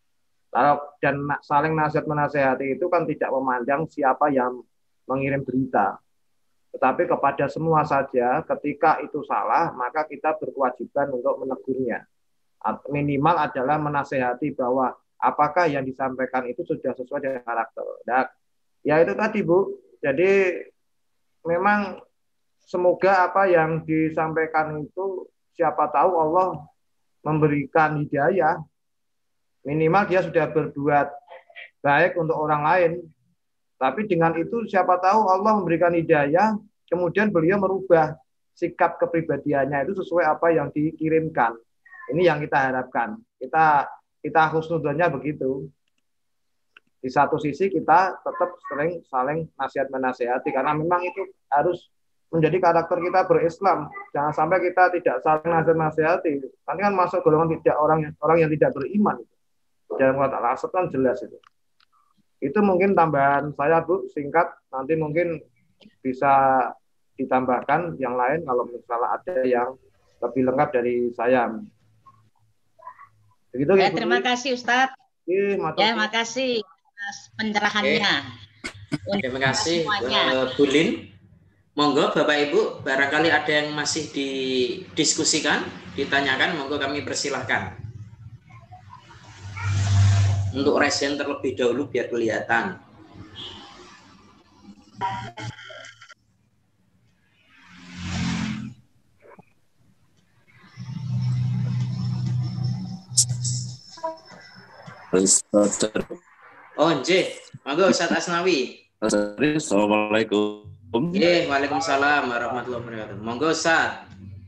Dan saling nasihat menasehati itu kan tidak memandang siapa yang mengirim berita. Tetapi kepada semua saja ketika itu salah, maka kita berkewajiban untuk menegurnya. Minimal adalah menasehati bahwa apakah yang disampaikan itu sudah sesuai dengan karakter. Dan ya itu tadi Bu. Jadi memang semoga apa yang disampaikan itu siapa tahu Allah memberikan hidayah. Minimal dia sudah berbuat baik untuk orang lain. Tapi dengan itu siapa tahu Allah memberikan hidayah, kemudian beliau merubah sikap kepribadiannya itu sesuai apa yang dikirimkan. Ini yang kita harapkan. Kita kita husnudzonnya begitu. Di satu sisi kita tetap sering saling nasihat menasehati karena memang itu harus menjadi karakter kita berislam. Jangan sampai kita tidak saling nasihat menasehati. Nanti kan masuk golongan tidak orang orang yang tidak beriman. Dalam kata al-asad kan jelas itu. Itu mungkin tambahan saya Bu, singkat. Nanti mungkin bisa ditambahkan yang lain kalau misalnya ada yang lebih lengkap dari saya. Begitu, ya, terima kasih Ustadz. Oke, ya, makasih pencerahannya. Oke. Terima kasih uh, Bu Lin. Monggo Bapak Ibu, barangkali ada yang masih didiskusikan, ditanyakan, monggo kami persilahkan. Untuk resen terlebih dahulu biar kelihatan. Oh, nggih. Monggo Ustaz Asnawi. Assalamualaikum. Nggih, waalaikumsalam warahmatullahi wabarakatuh. Monggo Ustaz.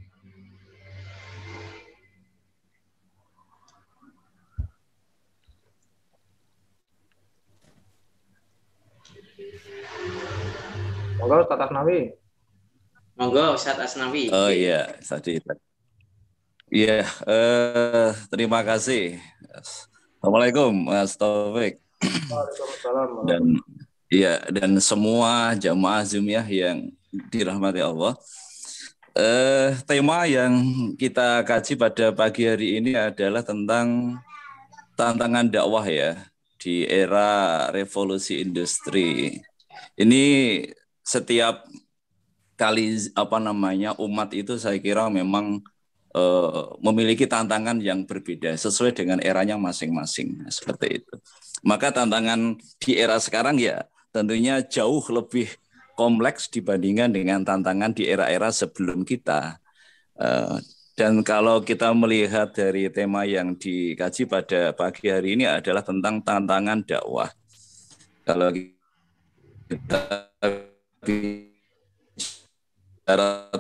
Monggo Ustaz Asnawi. Monggo Ustaz Asnawi. Oh iya, tadi. Iya, eh, terima kasih. Assalamualaikum Mas Taufik. Waalaikumsalam. Dan iya, dan semua jamaah Zoomiyah yang dirahmati Allah. Eh, tema yang kita kaji pada pagi hari ini adalah tentang tantangan dakwah ya di era revolusi industri. Ini setiap kali apa namanya umat itu saya kira memang eh, memiliki tantangan yang berbeda sesuai dengan eranya masing-masing seperti itu. Maka tantangan di era sekarang ya tentunya jauh lebih kompleks dibandingkan dengan tantangan di era-era sebelum kita. Dan kalau kita melihat dari tema yang dikaji pada pagi hari ini adalah tentang tantangan dakwah. Kalau kita bicara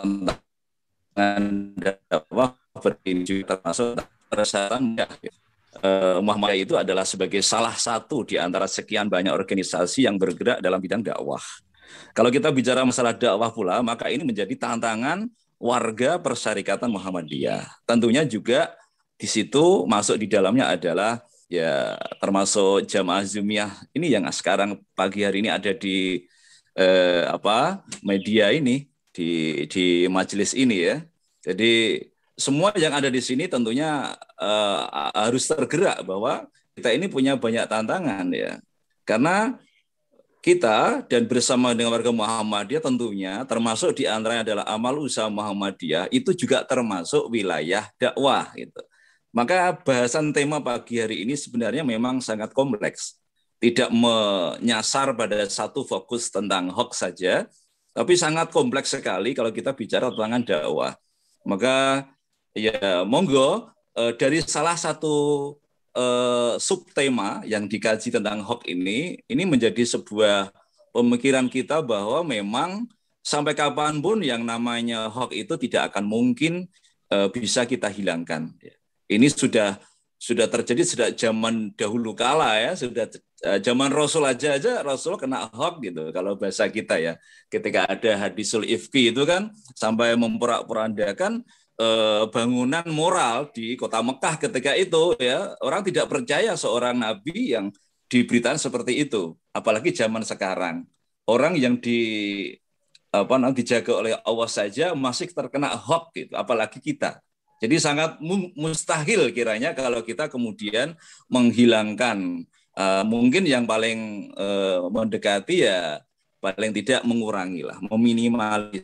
tantangan dakwah berinju termasuk persyaratan ya. uh, Muhammadiyah itu adalah sebagai salah satu di antara sekian banyak organisasi yang bergerak dalam bidang dakwah. Kalau kita bicara masalah dakwah pula, maka ini menjadi tantangan warga Persyarikatan Muhammadiyah. Tentunya juga di situ masuk di dalamnya adalah ya termasuk Jamaah Zumiyah ini yang sekarang pagi hari ini ada di eh, apa media ini di di majelis ini ya. Jadi semua yang ada di sini tentunya eh, harus tergerak bahwa kita ini punya banyak tantangan ya. Karena kita dan bersama dengan warga Muhammadiyah tentunya termasuk di antaranya adalah amal usaha Muhammadiyah itu juga termasuk wilayah dakwah gitu. Maka bahasan tema pagi hari ini sebenarnya memang sangat kompleks. Tidak menyasar pada satu fokus tentang hoax saja, tapi sangat kompleks sekali kalau kita bicara tentang dakwah. Maka ya monggo eh, dari salah satu eh, subtema yang dikaji tentang hoax ini, ini menjadi sebuah pemikiran kita bahwa memang sampai kapanpun yang namanya hoax itu tidak akan mungkin eh, bisa kita hilangkan. Ini sudah sudah terjadi sejak zaman dahulu kala ya, sudah uh, zaman Rasul aja aja Rasul kena hoax gitu kalau bahasa kita ya. Ketika ada hadisul ifki itu kan sampai memporak-porandakan uh, bangunan moral di kota Mekah ketika itu ya, orang tidak percaya seorang nabi yang diberitakan seperti itu, apalagi zaman sekarang. Orang yang di apa namanya dijaga oleh Allah saja masih terkena hoax gitu, apalagi kita. Jadi sangat mustahil kiranya kalau kita kemudian menghilangkan, uh, mungkin yang paling uh, mendekati ya paling tidak mengurangi lah, meminimalisir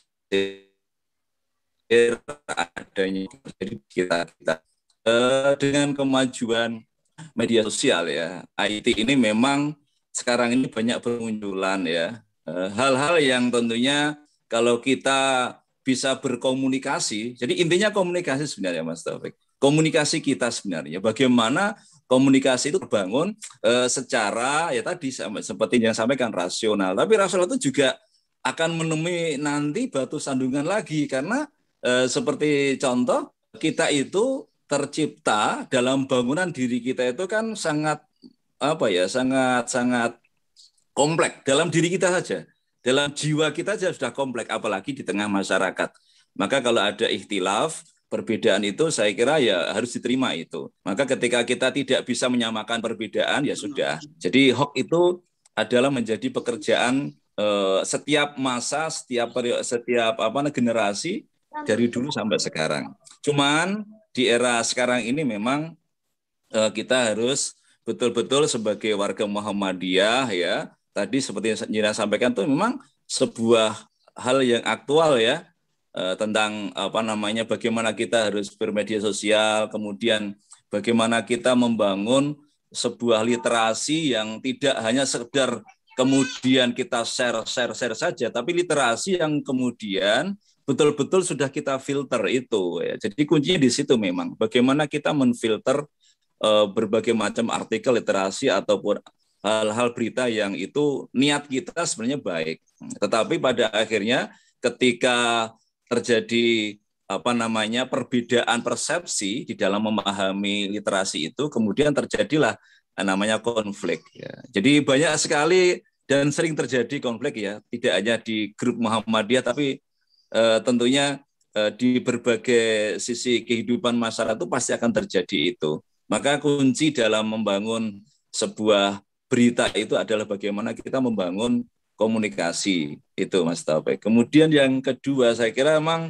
adanya jadi kita kita uh, dengan kemajuan media sosial ya, I T ini memang sekarang ini banyak bermunculan ya, uh, hal-hal yang tentunya kalau kita bisa berkomunikasi. Jadi intinya komunikasi sebenarnya Mas Taufik. Komunikasi kita sebenarnya bagaimana komunikasi itu terbangun eh, secara ya tadi seperti yang sampaikan rasional. Tapi rasional itu juga akan menemui nanti batu sandungan lagi karena eh, seperti contoh kita itu tercipta dalam bangunan diri kita itu kan sangat apa ya sangat sangat kompleks dalam diri kita saja. Dalam jiwa kita saja sudah kompleks, apalagi di tengah masyarakat. Maka kalau ada ikhtilaf, perbedaan itu saya kira ya harus diterima itu. Maka ketika kita tidak bisa menyamakan perbedaan, ya sudah. Jadi hoax itu adalah menjadi pekerjaan eh, setiap masa, setiap setiap apa generasi dari dulu sampai sekarang. Cuman di era sekarang ini memang eh, kita harus betul-betul sebagai warga Muhammadiyah ya. Tadi seperti yang Nira sampaikan itu memang sebuah hal yang aktual ya eh, tentang apa namanya bagaimana kita harus bermedia sosial, kemudian bagaimana kita membangun sebuah literasi yang tidak hanya sekedar kemudian kita share share share saja, tapi literasi yang kemudian betul-betul sudah kita filter itu ya. Jadi kuncinya di situ memang bagaimana kita menfilter eh, berbagai macam artikel literasi ataupun hal-hal berita yang itu niat kita sebenarnya baik. Tetapi pada akhirnya ketika terjadi apa namanya perbedaan persepsi di dalam memahami literasi itu, kemudian terjadilah namanya konflik. Ya. Jadi banyak sekali dan sering terjadi konflik ya, tidak hanya di grup Muhammadiyah, tapi eh, tentunya eh, di berbagai sisi kehidupan masyarakat itu pasti akan terjadi itu. Maka kunci dalam membangun sebuah berita itu adalah bagaimana kita membangun komunikasi itu Mas Taufik. Kemudian yang kedua saya kira memang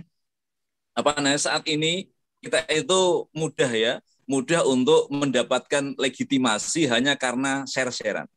apa namanya saat ini kita itu mudah ya, mudah untuk mendapatkan legitimasi hanya karena share-sharean.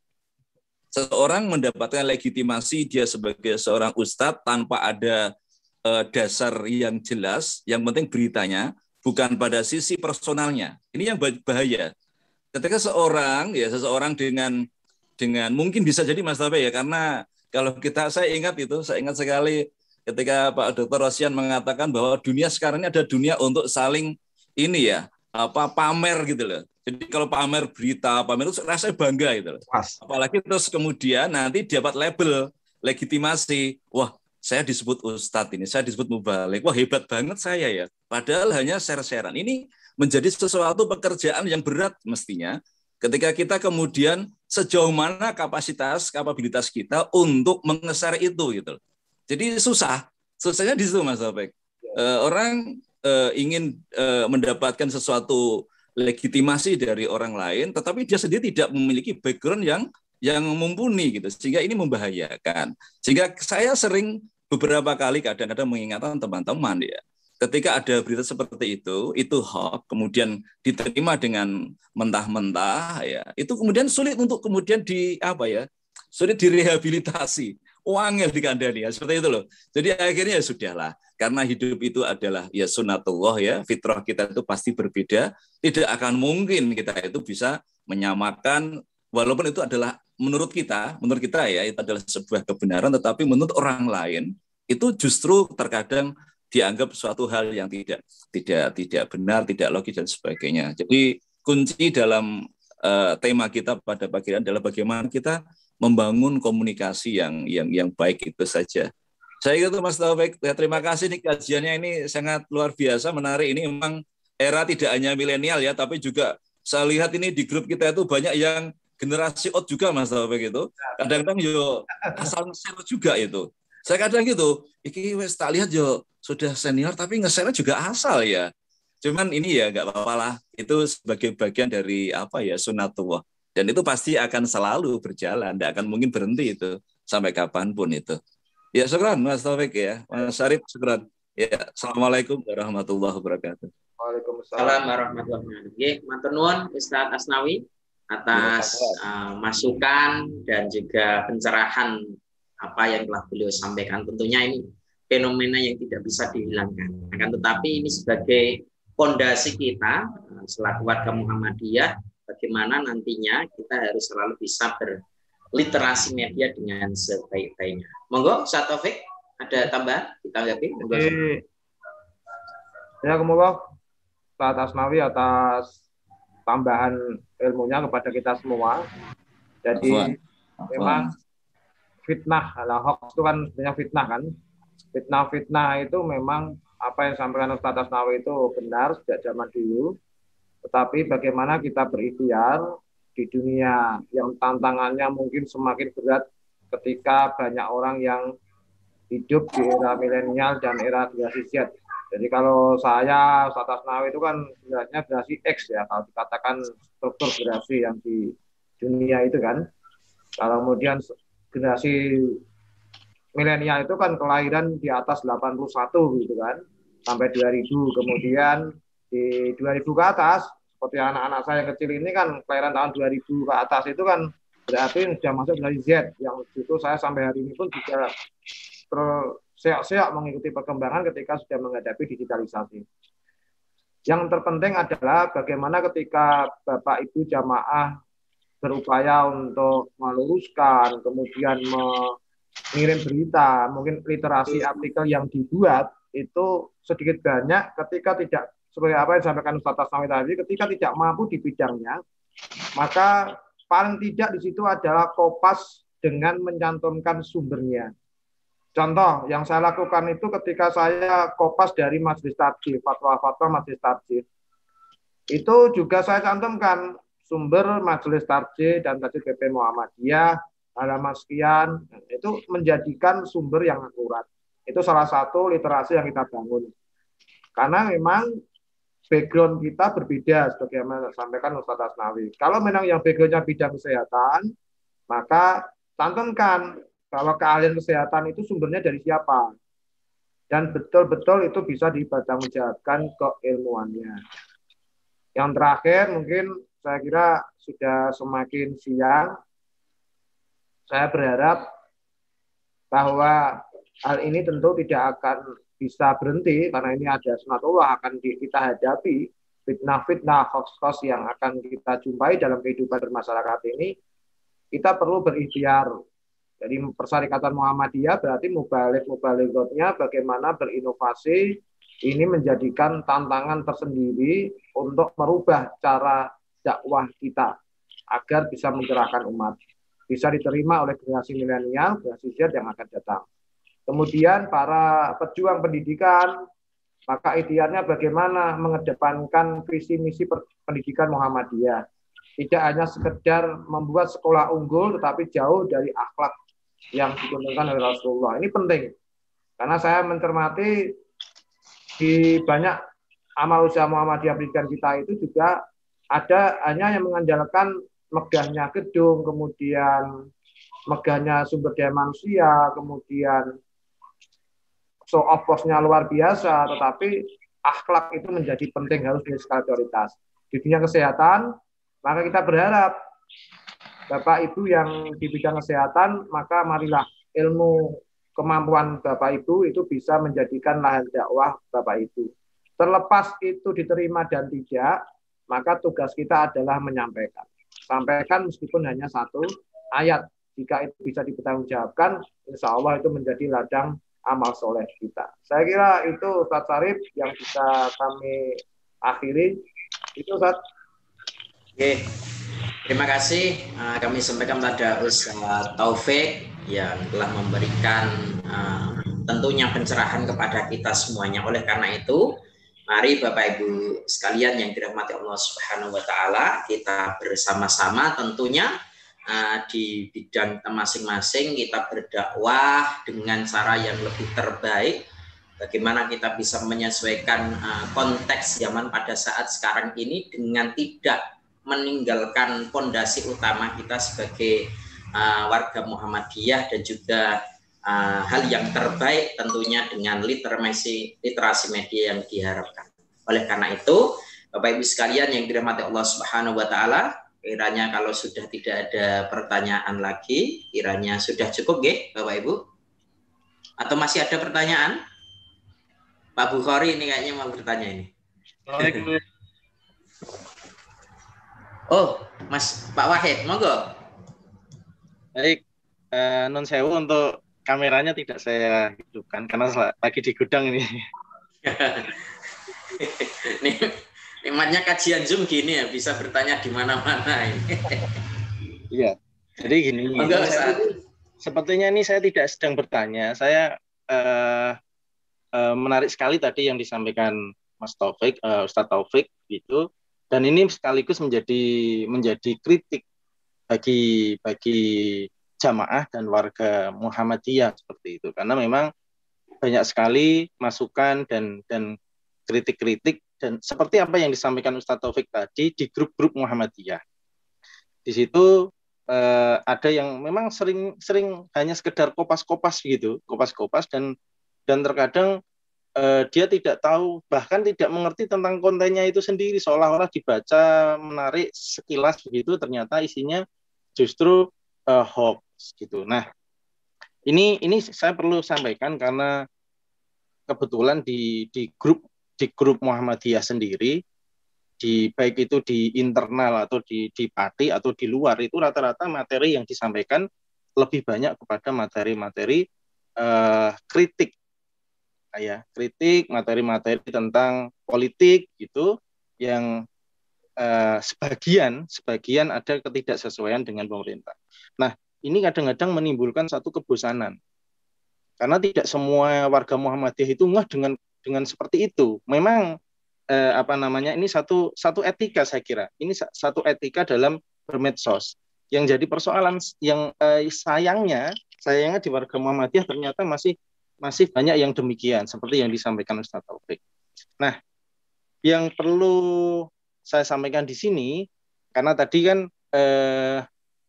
Seseorang mendapatkan legitimasi dia sebagai seorang ustadz tanpa ada eh, dasar yang jelas, yang penting beritanya bukan pada sisi personalnya. Ini yang bahaya. Ketika seorang ya seseorang dengan dengan mungkin bisa jadi Mas Taufik ya karena kalau kita saya ingat itu saya ingat sekali ketika Pak Doktor Rosian mengatakan bahwa dunia sekarang ini ada dunia untuk saling ini ya apa pamer gitu loh. Jadi kalau pamer berita, pamer itu rasanya bangga gitu loh. Mas. Apalagi terus kemudian nanti dapat label legitimasi. Wah, saya disebut ustadz ini, saya disebut mubalik. Wah, hebat banget saya ya. Padahal hanya share-sharean. Ini menjadi sesuatu pekerjaan yang berat mestinya ketika kita kemudian sejauh mana kapasitas, kapabilitas kita untuk mengeser itu gitu. Jadi susah, susahnya di situ Mas Taufik. Uh, orang uh, ingin uh, mendapatkan sesuatu legitimasi dari orang lain, tetapi dia sendiri tidak memiliki background yang yang mumpuni gitu, sehingga ini membahayakan. Sehingga saya sering beberapa kali kadang-kadang mengingatkan teman-teman ya, ketika ada berita seperti itu, itu hoax, kemudian diterima dengan mentah-mentah, ya, itu kemudian sulit untuk kemudian di apa ya, sulit direhabilitasi, wangil dikandani, ya, seperti itu loh. Jadi akhirnya ya sudahlah, karena hidup itu adalah ya sunatullah ya, fitrah kita itu pasti berbeda, tidak akan mungkin kita itu bisa menyamakan, walaupun itu adalah menurut kita, menurut kita ya, itu adalah sebuah kebenaran, tetapi menurut orang lain itu justru terkadang dianggap suatu hal yang tidak tidak tidak benar, tidak logis dan sebagainya. Jadi kunci dalam uh, tema kita pada pagi ini adalah bagaimana kita membangun komunikasi yang yang yang baik, itu saja. Saya itu Mas Taufik, ya, terima kasih nih kajiannya ini sangat luar biasa, menarik. Ini memang era tidak hanya milenial ya, tapi juga saya lihat ini di grup kita itu banyak yang generasi out juga Mas Taufik itu. Kadang-kadang yo asal nge-share juga itu. Saya kadang gitu, iki wes tak lihat yo sudah senior tapi nge-share juga asal ya. Cuman ini ya nggak apa-apa lah. Itu sebagai bagian dari apa ya, sunatullah. Dan itu pasti akan selalu berjalan, tidak akan mungkin berhenti itu sampai kapanpun itu. Ya, syukran Mas Taufik ya. Mas Syarif, syukran. Ya, assalamualaikum warahmatullahi wabarakatuh. Waalaikumsalam warahmatullahi wabarakatuh. Matur nuwun Ustaz Asnawi atas uh, masukan dan juga pencerahan apa yang telah beliau sampaikan. Tentunya ini fenomena yang tidak bisa dihilangkan. Akan tetapi ini sebagai fondasi kita selaku warga Muhammadiyah, bagaimana nantinya kita harus selalu bisa berliterasi media dengan sebaik-baiknya. Monggo, Ustaz Taufik, ada tambahan? Kita lihat. Ya, kemoga Ustaz Asnawi atas tambahan ilmunya kepada kita semua. Jadi Afwan. memang fitnah, lah hoax itu kan sebenarnya fitnah kan. Fitnah-fitnah itu memang apa yang disampaikan Ustaz Asnawi itu benar sejak zaman dulu. Tetapi bagaimana kita berikhtiar di dunia yang tantangannya mungkin semakin berat ketika banyak orang yang hidup di era milenial dan era generasi Z. Jadi kalau saya, Ustaz Asnawi itu kan sebenarnya generasi X ya, kalau dikatakan struktur generasi yang di dunia itu kan. Kalau kemudian generasi milenial itu kan kelahiran di atas delapan puluh satu gitu kan, sampai dua ribu. Kemudian di dua ribu ke atas, seperti anak-anak saya yang kecil ini kan kelahiran tahun dua ribu ke atas itu kan berarti sudah masuk dari Z, yang itu saya sampai hari ini pun juga terseok-seok mengikuti perkembangan ketika sudah menghadapi digitalisasi. Yang terpenting adalah bagaimana ketika Bapak Ibu jamaah berupaya untuk meluruskan, kemudian mengirim berita, mungkin literasi artikel yang dibuat itu sedikit banyak ketika tidak, seperti apa yang disampaikan Ustaz Asnawi tadi, ketika tidak mampu di bidangnya, maka paling tidak di situ adalah kopas dengan mencantumkan sumbernya. Contoh yang saya lakukan itu ketika saya kopas dari Majelis Tarjih, fatwa-fatwa Majelis Tarjih, itu juga saya cantumkan sumber Majelis Tarjih dan Tarjih B P Muhammadiyah, halaman sekian, itu menjadikan sumber yang akurat. Itu salah satu literasi yang kita bangun. Karena memang background kita berbeda, sebagaimana sampaikan Ustaz Asnawi. Kalau memang yang backgroundnya bidang kesehatan, maka cantumkan kalau keahlian kesehatan itu sumbernya dari siapa. Dan betul-betul itu bisa dipertanggungjawabkan keilmuannya. Yang terakhir mungkin saya kira sudah semakin siang. Saya berharap bahwa hal ini tentu tidak akan bisa berhenti karena ini ada sunatullah akan kita hadapi, fitnah-fitnah, hoax-hoax yang akan kita jumpai dalam kehidupan bermasyarakat ini. Kita perlu berikhtiar. Jadi Persyarikatan Muhammadiyah berarti mubalik-mubaligotnya bagaimana berinovasi, ini menjadikan tantangan tersendiri untuk merubah cara dakwah kita agar bisa mencerahkan umat, bisa diterima oleh generasi milenial, generasi Z yang akan datang. Kemudian para pejuang pendidikan, Maka ikhtiarnya bagaimana mengedepankan visi misi pendidikan Muhammadiyah. Tidak hanya sekedar membuat sekolah unggul, tetapi jauh dari akhlak yang ditunjukkan oleh Rasulullah. Ini penting. Karena saya mencermati di banyak amal usaha Muhammadiyah pendidikan kita itu juga ada hanya yang mengandalkan megahnya gedung, kemudian megahnya sumber daya manusia, kemudian show of force-nya luar biasa, tetapi akhlak itu menjadi penting, harus menjadi skala prioritas. Di dunia kesehatan, maka kita berharap Bapak Ibu yang di bidang kesehatan, maka marilah ilmu kemampuan Bapak Ibu itu bisa menjadikan lahan dakwah Bapak Ibu. Terlepas itu diterima dan tidak, maka tugas kita adalah menyampaikan. Sampaikan meskipun hanya satu ayat. Jika itu bisa dipertanggungjawabkan, insya Allah itu menjadi ladang amal soleh kita. Saya kira itu Ustaz Syarif yang bisa kami akhiri. Itu Ustaz. Oke, terima kasih. Uh, kami sampaikan pada Ustaz Taufik yang telah memberikan uh, tentunya pencerahan kepada kita semuanya. Oleh karena itu, mari Bapak Ibu sekalian yang dirahmati Allah Subhanahu wa taala, kita bersama-sama tentunya uh, di bidang masing-masing kita berdakwah dengan cara yang lebih terbaik. Bagaimana kita bisa menyesuaikan uh, konteks zaman pada saat sekarang ini dengan tidak meninggalkan fondasi utama kita sebagai uh, warga Muhammadiyah dan juga uh, hal yang terbaik tentunya dengan literasi literasi media yang diharapkan. Oleh karena itu, Bapak Ibu sekalian yang dirahmati Allah Subhanahu wa taala, kiranya kalau sudah tidak ada pertanyaan lagi, kiranya sudah cukup nggih Bapak Ibu? Atau masih ada pertanyaan? Pak Bukhari ini kayaknya mau bertanya ini. Oh, Mas Pak Wahid, monggo. Baik, eh, non sewu untuk kameranya tidak saya hidupkan karena lagi di gudang ini. Nih, nikmatnya kajian Zoom gini ya, bisa bertanya di mana-mana ini. Iya, jadi gini. Monggo, saya, sepertinya ini saya tidak sedang bertanya, saya eh, eh, menarik sekali tadi yang disampaikan Mas Taufik, eh, Ustadz Taufik gitu. Dan ini sekaligus menjadi menjadi kritik bagi bagi jamaah dan warga Muhammadiyah seperti itu, karena memang banyak sekali masukan dan dan kritik-kritik dan seperti apa yang disampaikan Ustadz Taufik tadi di grup-grup Muhammadiyah. Di situ eh, ada yang memang sering-sering hanya sekedar kopas-kopas gitu, kopas-kopas dan dan terkadang Uh, dia tidak tahu, bahkan tidak mengerti tentang kontennya itu sendiri, seolah-olah dibaca menarik sekilas begitu, ternyata isinya justru uh, hoax gitu. Nah, ini ini saya perlu sampaikan karena kebetulan di di grup di grup Muhammadiyah sendiri, di baik itu di internal atau di di Pati atau di luar, itu rata-rata materi yang disampaikan lebih banyak kepada materi-materi uh, kritik. Ya, kritik materi-materi tentang politik gitu yang eh, sebagian sebagian ada ketidaksesuaian dengan pemerintah. Nah, ini kadang-kadang menimbulkan satu kebosanan karena tidak semua warga Muhammadiyah itu ngeh dengan dengan seperti itu. Memang eh, apa namanya ini satu satu etika, saya kira ini satu etika dalam bermedsos. Yang jadi persoalan yang eh, sayangnya sayangnya di warga Muhammadiyah ternyata masih masih banyak yang demikian, seperti yang disampaikan Ustadz Taufik. Nah, yang perlu saya sampaikan di sini, karena tadi kan eh,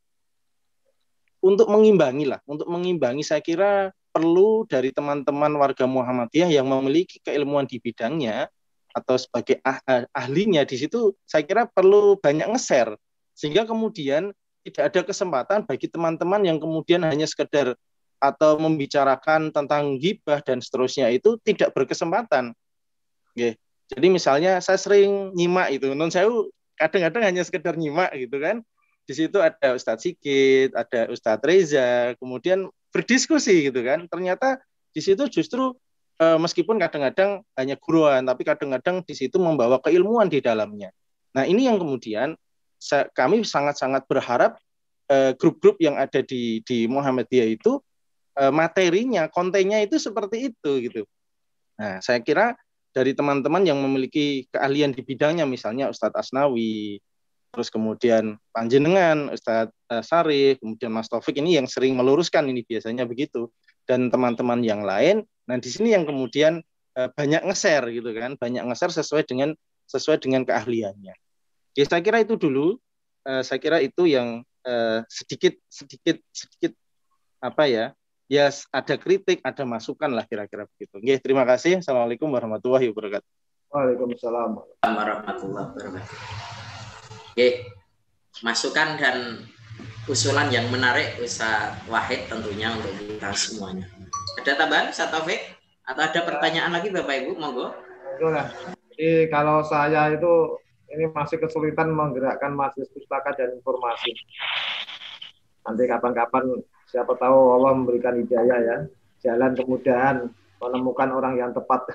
untuk mengimbangi lah, untuk mengimbangi saya kira perlu dari teman-teman warga Muhammadiyah yang memiliki keilmuan di bidangnya atau sebagai ah, ahlinya di situ, saya kira perlu banyak nge-share, sehingga kemudian tidak ada kesempatan bagi teman-teman yang kemudian hanya sekedar atau membicarakan tentang ghibah dan seterusnya itu tidak berkesempatan. Oke. Jadi misalnya saya sering nyimak itu, non saya kadang-kadang hanya sekedar nyimak gitu kan. Di situ ada Ustadz Sigit, ada Ustadz Reza, kemudian berdiskusi gitu kan. Ternyata di situ justru eh, meskipun kadang-kadang hanya guruan, tapi kadang-kadang di situ membawa keilmuan di dalamnya. Nah, ini yang kemudian saya, kami sangat-sangat berharap eh, grup-grup yang ada di di Muhammadiyah itu materinya, kontennya itu seperti itu gitu. Nah, saya kira dari teman-teman yang memiliki keahlian di bidangnya, misalnya Ustadz Asnawi, terus kemudian Panjenengan, Ustadz uh, Sarif, kemudian Mas Taufik ini yang sering meluruskan ini biasanya begitu, dan teman-teman yang lain. Nah di sini yang kemudian uh, banyak nge-share gitu kan, banyak nge-share sesuai dengan sesuai dengan keahliannya. Ya, saya kira itu dulu. Uh, saya kira itu yang uh, sedikit sedikit sedikit apa ya? Ya ada kritik, ada masukan lah kira-kira begitu. Oke, terima kasih. Assalamualaikum warahmatullahi wabarakatuh. Waalaikumsalam warahmatullahi wabarakatuh. Oke, masukan dan usulan yang menarik Ustaz Wahid tentunya untuk kita semuanya. Ada tambahan Ustaz Taufik? Atau ada pertanyaan lagi Bapak Ibu? Monggo. Jadi kalau saya itu ini masih kesulitan menggerakkan majelis pustaka dan informasi. Nanti kapan-kapan siapa tahu Allah memberikan hidayah ya, jalan kemudahan menemukan orang yang tepat.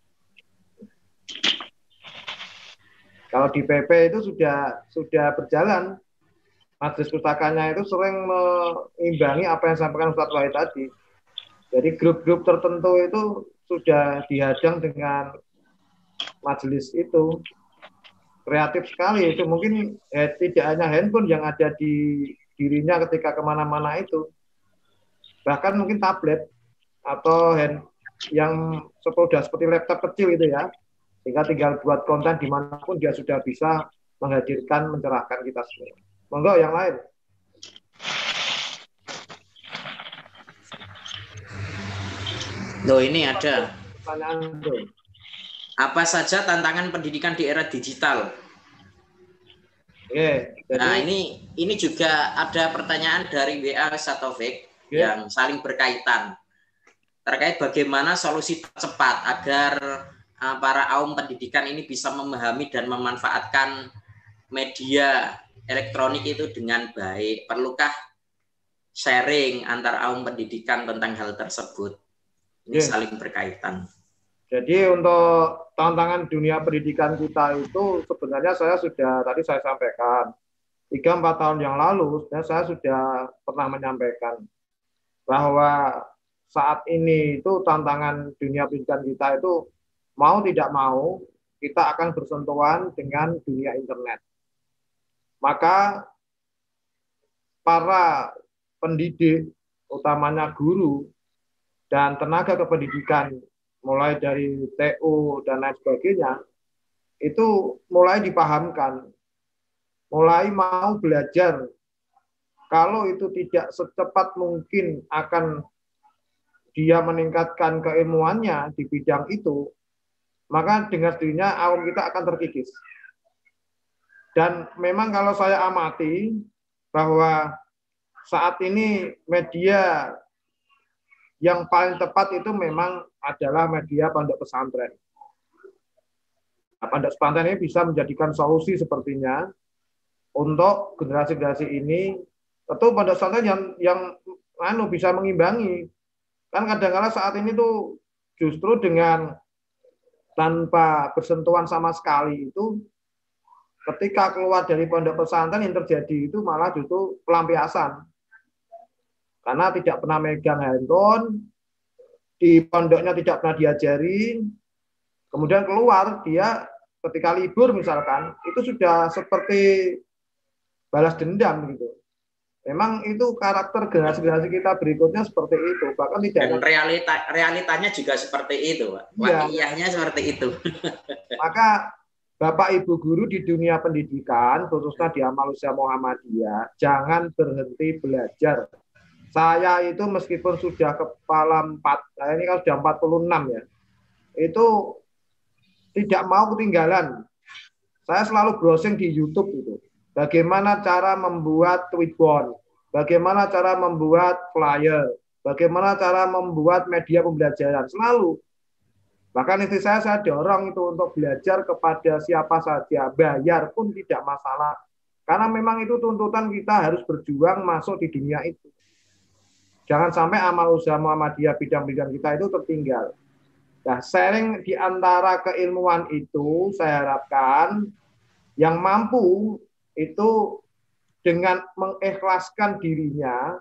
Kalau di P P itu sudah sudah berjalan, majelis pustakanya itu sering mengimbangi apa yang disampaikan Ustadz Wahid tadi. Jadi grup-grup tertentu itu sudah dihadang dengan majelis itu. Kreatif sekali itu, mungkin eh, tidak hanya handphone yang ada di dirinya ketika kemana-mana itu, bahkan mungkin tablet atau hand yang sudah seperti laptop kecil itu ya, sehingga tinggal buat konten dimanapun dia sudah bisa menghadirkan, mencerahkan kita semua. Monggo yang lain. Loh ini ada. Pertanyaan itu. Apa saja tantangan pendidikan di era digital? Oke, jadi... Nah ini ini juga ada pertanyaan dari W A Ustadz Taufik okay. yang saling berkaitan terkait bagaimana solusi cepat agar uh, para kaum pendidikan ini bisa memahami dan memanfaatkan media elektronik itu dengan baik. Perlukah sharing antar kaum pendidikan tentang hal tersebut? Ini okay. saling berkaitan. Jadi untuk tantangan dunia pendidikan kita itu sebenarnya saya sudah tadi saya sampaikan tiga empat tahun yang lalu sebenarnya saya sudah pernah menyampaikan bahwa saat ini itu tantangan dunia pendidikan kita itu mau tidak mau kita akan bersentuhan dengan dunia internet. Maka para pendidik utamanya guru dan tenaga kependidikan mulai dari T U dan lain sebagainya, itu mulai dipahamkan, mulai mau belajar. Kalau itu tidak secepat mungkin akan dia meningkatkan keilmuannya di bidang itu, maka dengan sendirinya awam kita akan terkikis. Dan memang kalau saya amati bahwa saat ini media yang paling tepat itu memang adalah media pondok pesantren. Nah, pondok pesantren ini bisa menjadikan solusi sepertinya untuk generasi-generasi ini. Tentu pondok pesantren yang yang anu bisa mengimbangi. Kan kadang-kadang saat ini tuh justru dengan tanpa bersentuhan sama sekali itu, ketika keluar dari pondok pesantren yang terjadi itu malah justru pelampiasan. Karena tidak pernah megang handphone, di pondoknya tidak pernah diajari, kemudian keluar dia ketika libur misalkan, itu sudah seperti balas dendam gitu. Memang itu karakter generasi-generasi kita berikutnya seperti itu, bahkan tidak. Dan realita realitanya juga seperti itu, Pak. Wakiahnya seperti itu. Maka Bapak Ibu guru di dunia pendidikan, khususnya di Amalusia Muhammadiyah, jangan berhenti belajar. Saya itu meskipun sudah kepala empat, saya ini kan sudah empat puluh enam ya, itu tidak mau ketinggalan. Saya selalu browsing di YouTube itu. Bagaimana cara membuat tweetbot, bagaimana cara membuat flyer, bagaimana cara membuat media pembelajaran, selalu. Bahkan istri saya, saya dorong itu untuk belajar kepada siapa saja, bayar pun tidak masalah. Karena memang itu tuntutan kita harus berjuang masuk di dunia itu. Jangan sampai amal usaha Muhammadiyah bidang-bidang kita itu tertinggal. Nah, sharing di antara keilmuan itu saya harapkan yang mampu itu dengan mengikhlaskan dirinya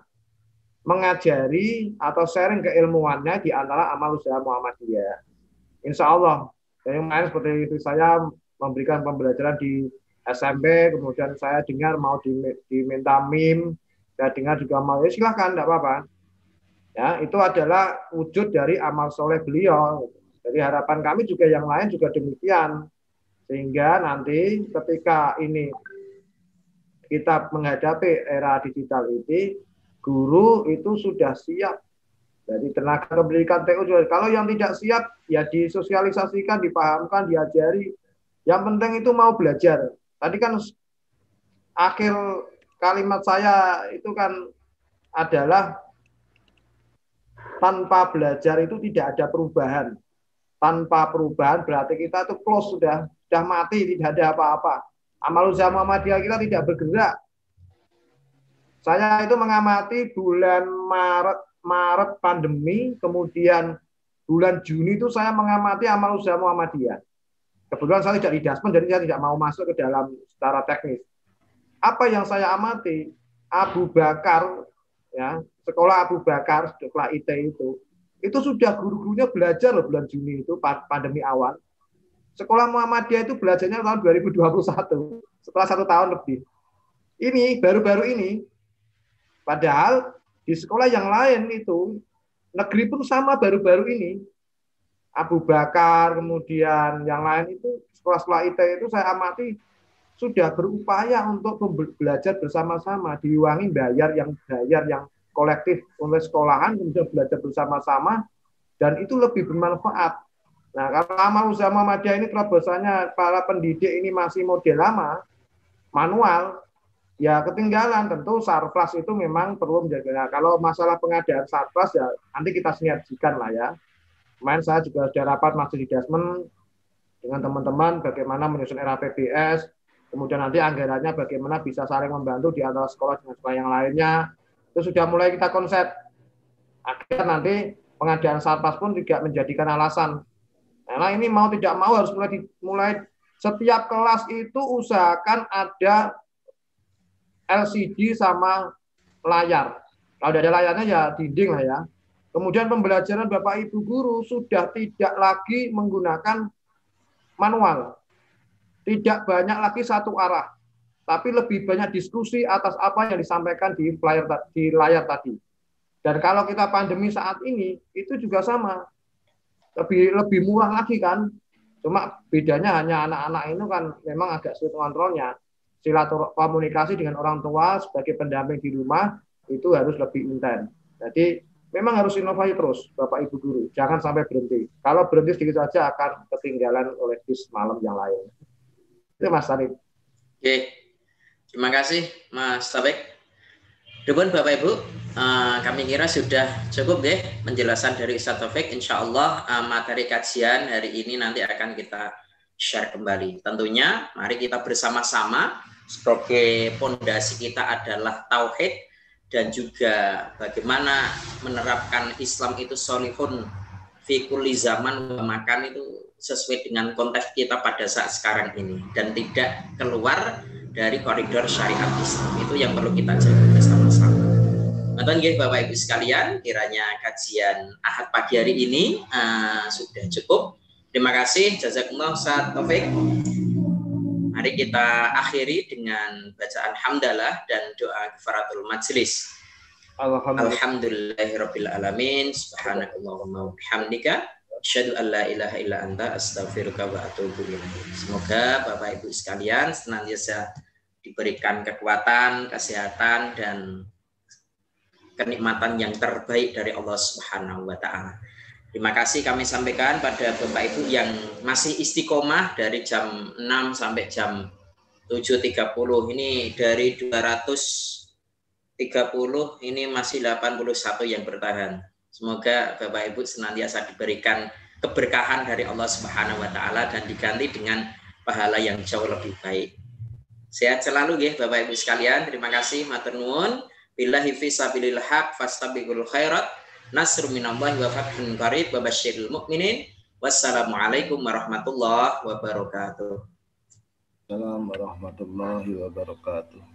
mengajari atau sharing keilmuannya di antara amal usaha Muhammadiyah. Insya Allah Yang lain seperti itu, saya memberikan pembelajaran di S M P, kemudian saya dengar mau diminta meme, saya dengar juga mau, ya silahkan, tidak apa-apa. Ya, itu adalah wujud dari amal soleh beliau. Jadi harapan kami juga yang lain juga demikian. Sehingga nanti ketika ini kita menghadapi era digital ini, guru itu sudah siap. Jadi tenaga pendidikan T U juga. Kalau yang tidak siap, ya disosialisasikan, dipahamkan, diajari. Yang penting itu mau belajar. Tadi kan akhir kalimat saya itu kan adalah tanpa belajar itu tidak ada perubahan. Tanpa perubahan berarti kita itu close, sudah sudah mati, tidak ada apa-apa. Amal usaha Muhammadiyah kita tidak bergerak. Saya itu mengamati bulan Maret Maret pandemi, kemudian bulan Juni itu saya mengamati amal usaha Muhammadiyah. Kebetulan saya tidak di Dasmen, jadi saya tidak mau masuk ke dalam secara teknis. Apa yang saya amati, Abu Bakar, ya, sekolah Abu Bakar, sekolah I T itu, itu sudah guru-gurunya belajar loh bulan Juni itu, pandemi awal. Sekolah Muhammadiyah itu belajarnya tahun dua ribu dua puluh satu, setelah satu tahun lebih. Ini, baru-baru ini, padahal di sekolah yang lain itu, negeri pun sama baru-baru ini. Abu Bakar, kemudian yang lain itu, sekolah-sekolah I T itu saya amati, sudah berupaya untuk belajar bersama-sama, diulangi bayar yang bayar yang kolektif oleh sekolahan, kemudian belajar bersama-sama, dan itu lebih bermanfaat. Nah, kalau amal usaha Muhammadiyah ini terobosannya para pendidik ini masih model lama, manual, ya ketinggalan. Tentu Sarpras itu memang perlu menjaga. Nah, kalau masalah pengadaan Sarpras ya nanti kita sinergikan lah ya. Kemarin saya juga sudah rapat masih di Dasmen dengan teman-teman bagaimana menyusun R A P B S, kemudian nanti anggarannya bagaimana bisa saling membantu di antara sekolah dengan sekolah yang lainnya. Itu sudah mulai kita konsep. Agar nanti pengadaan Sarpras pun juga menjadikan alasan. Nah, ini mau tidak mau harus mulai, di, mulai setiap kelas itu usahakan ada L C D sama layar. Kalau tidak ada layarnya ya dinding lah ya. Kemudian pembelajaran Bapak Ibu guru sudah tidak lagi menggunakan manual. Tidak banyak lagi satu arah. Tapi lebih banyak diskusi atas apa yang disampaikan di layar, di layar tadi. Dan kalau kita pandemi saat ini, itu juga sama. Lebih lebih murah lagi kan. Cuma bedanya hanya anak-anak itu kan memang agak sulit kontrolnya. Silaturahmi komunikasi dengan orang tua sebagai pendamping di rumah itu harus lebih intens. Jadi memang harus inovasi terus Bapak Ibu guru. Jangan sampai berhenti. Kalau berhenti sedikit saja akan ketinggalan oleh bis malam yang lain. Itu Mas Tarik. Oke. Terima kasih Mas Taufik. Dukun Bapak Ibu, uh, kami kira sudah cukup deh penjelasan dari Ustaz Taufik. Insya Allah uh, materi kajian hari ini nanti akan kita share kembali. Tentunya mari kita bersama-sama sebagai pondasi kita adalah tauhid dan juga bagaimana menerapkan Islam itu solihun fi kulli zaman makan itu sesuai dengan konteks kita pada saat sekarang ini dan tidak keluar dari koridor syariat Islam. Itu yang perlu kita jaga bersama-sama. Nonton nggih Bapak Ibu sekalian, kiranya kajian Ahad pagi hari ini uh, sudah cukup. Terima kasih, jazakumullah Ustaz Taufik. Mari kita akhiri dengan bacaan hamdalah dan doa kifaratul majlis. Alhamdulillahirabbil alamin, subhanakallahumma wa bihamdika asyhadu an la ilaha illa anta astaghfiruka wa atubu ilaik. Semoga Bapak Ibu sekalian senantiasa diberikan kekuatan, kesehatan dan kenikmatan yang terbaik dari Allah Subhanahu wa taala. Terima kasih kami sampaikan pada Bapak Ibu yang masih istiqomah dari jam enam sampai jam tujuh tiga puluh. Ini dari dua ratus tiga puluh ini masih delapan puluh satu yang bertahan. Semoga Bapak Ibu senantiasa diberikan keberkahan dari Allah Subhanahu wa taala dan diganti dengan pahala yang jauh lebih baik. Sehat selalu nggih Bapak Ibu sekalian. Terima kasih matur nuwun. Billahi fi sabilil haq fastabiqul khairat. Nasr minallahi wa fathun qarib wa basyiril mu'minin. Wassalamualaikum warahmatullahi wabarakatuh. Assalamualaikum warahmatullahi wabarakatuh.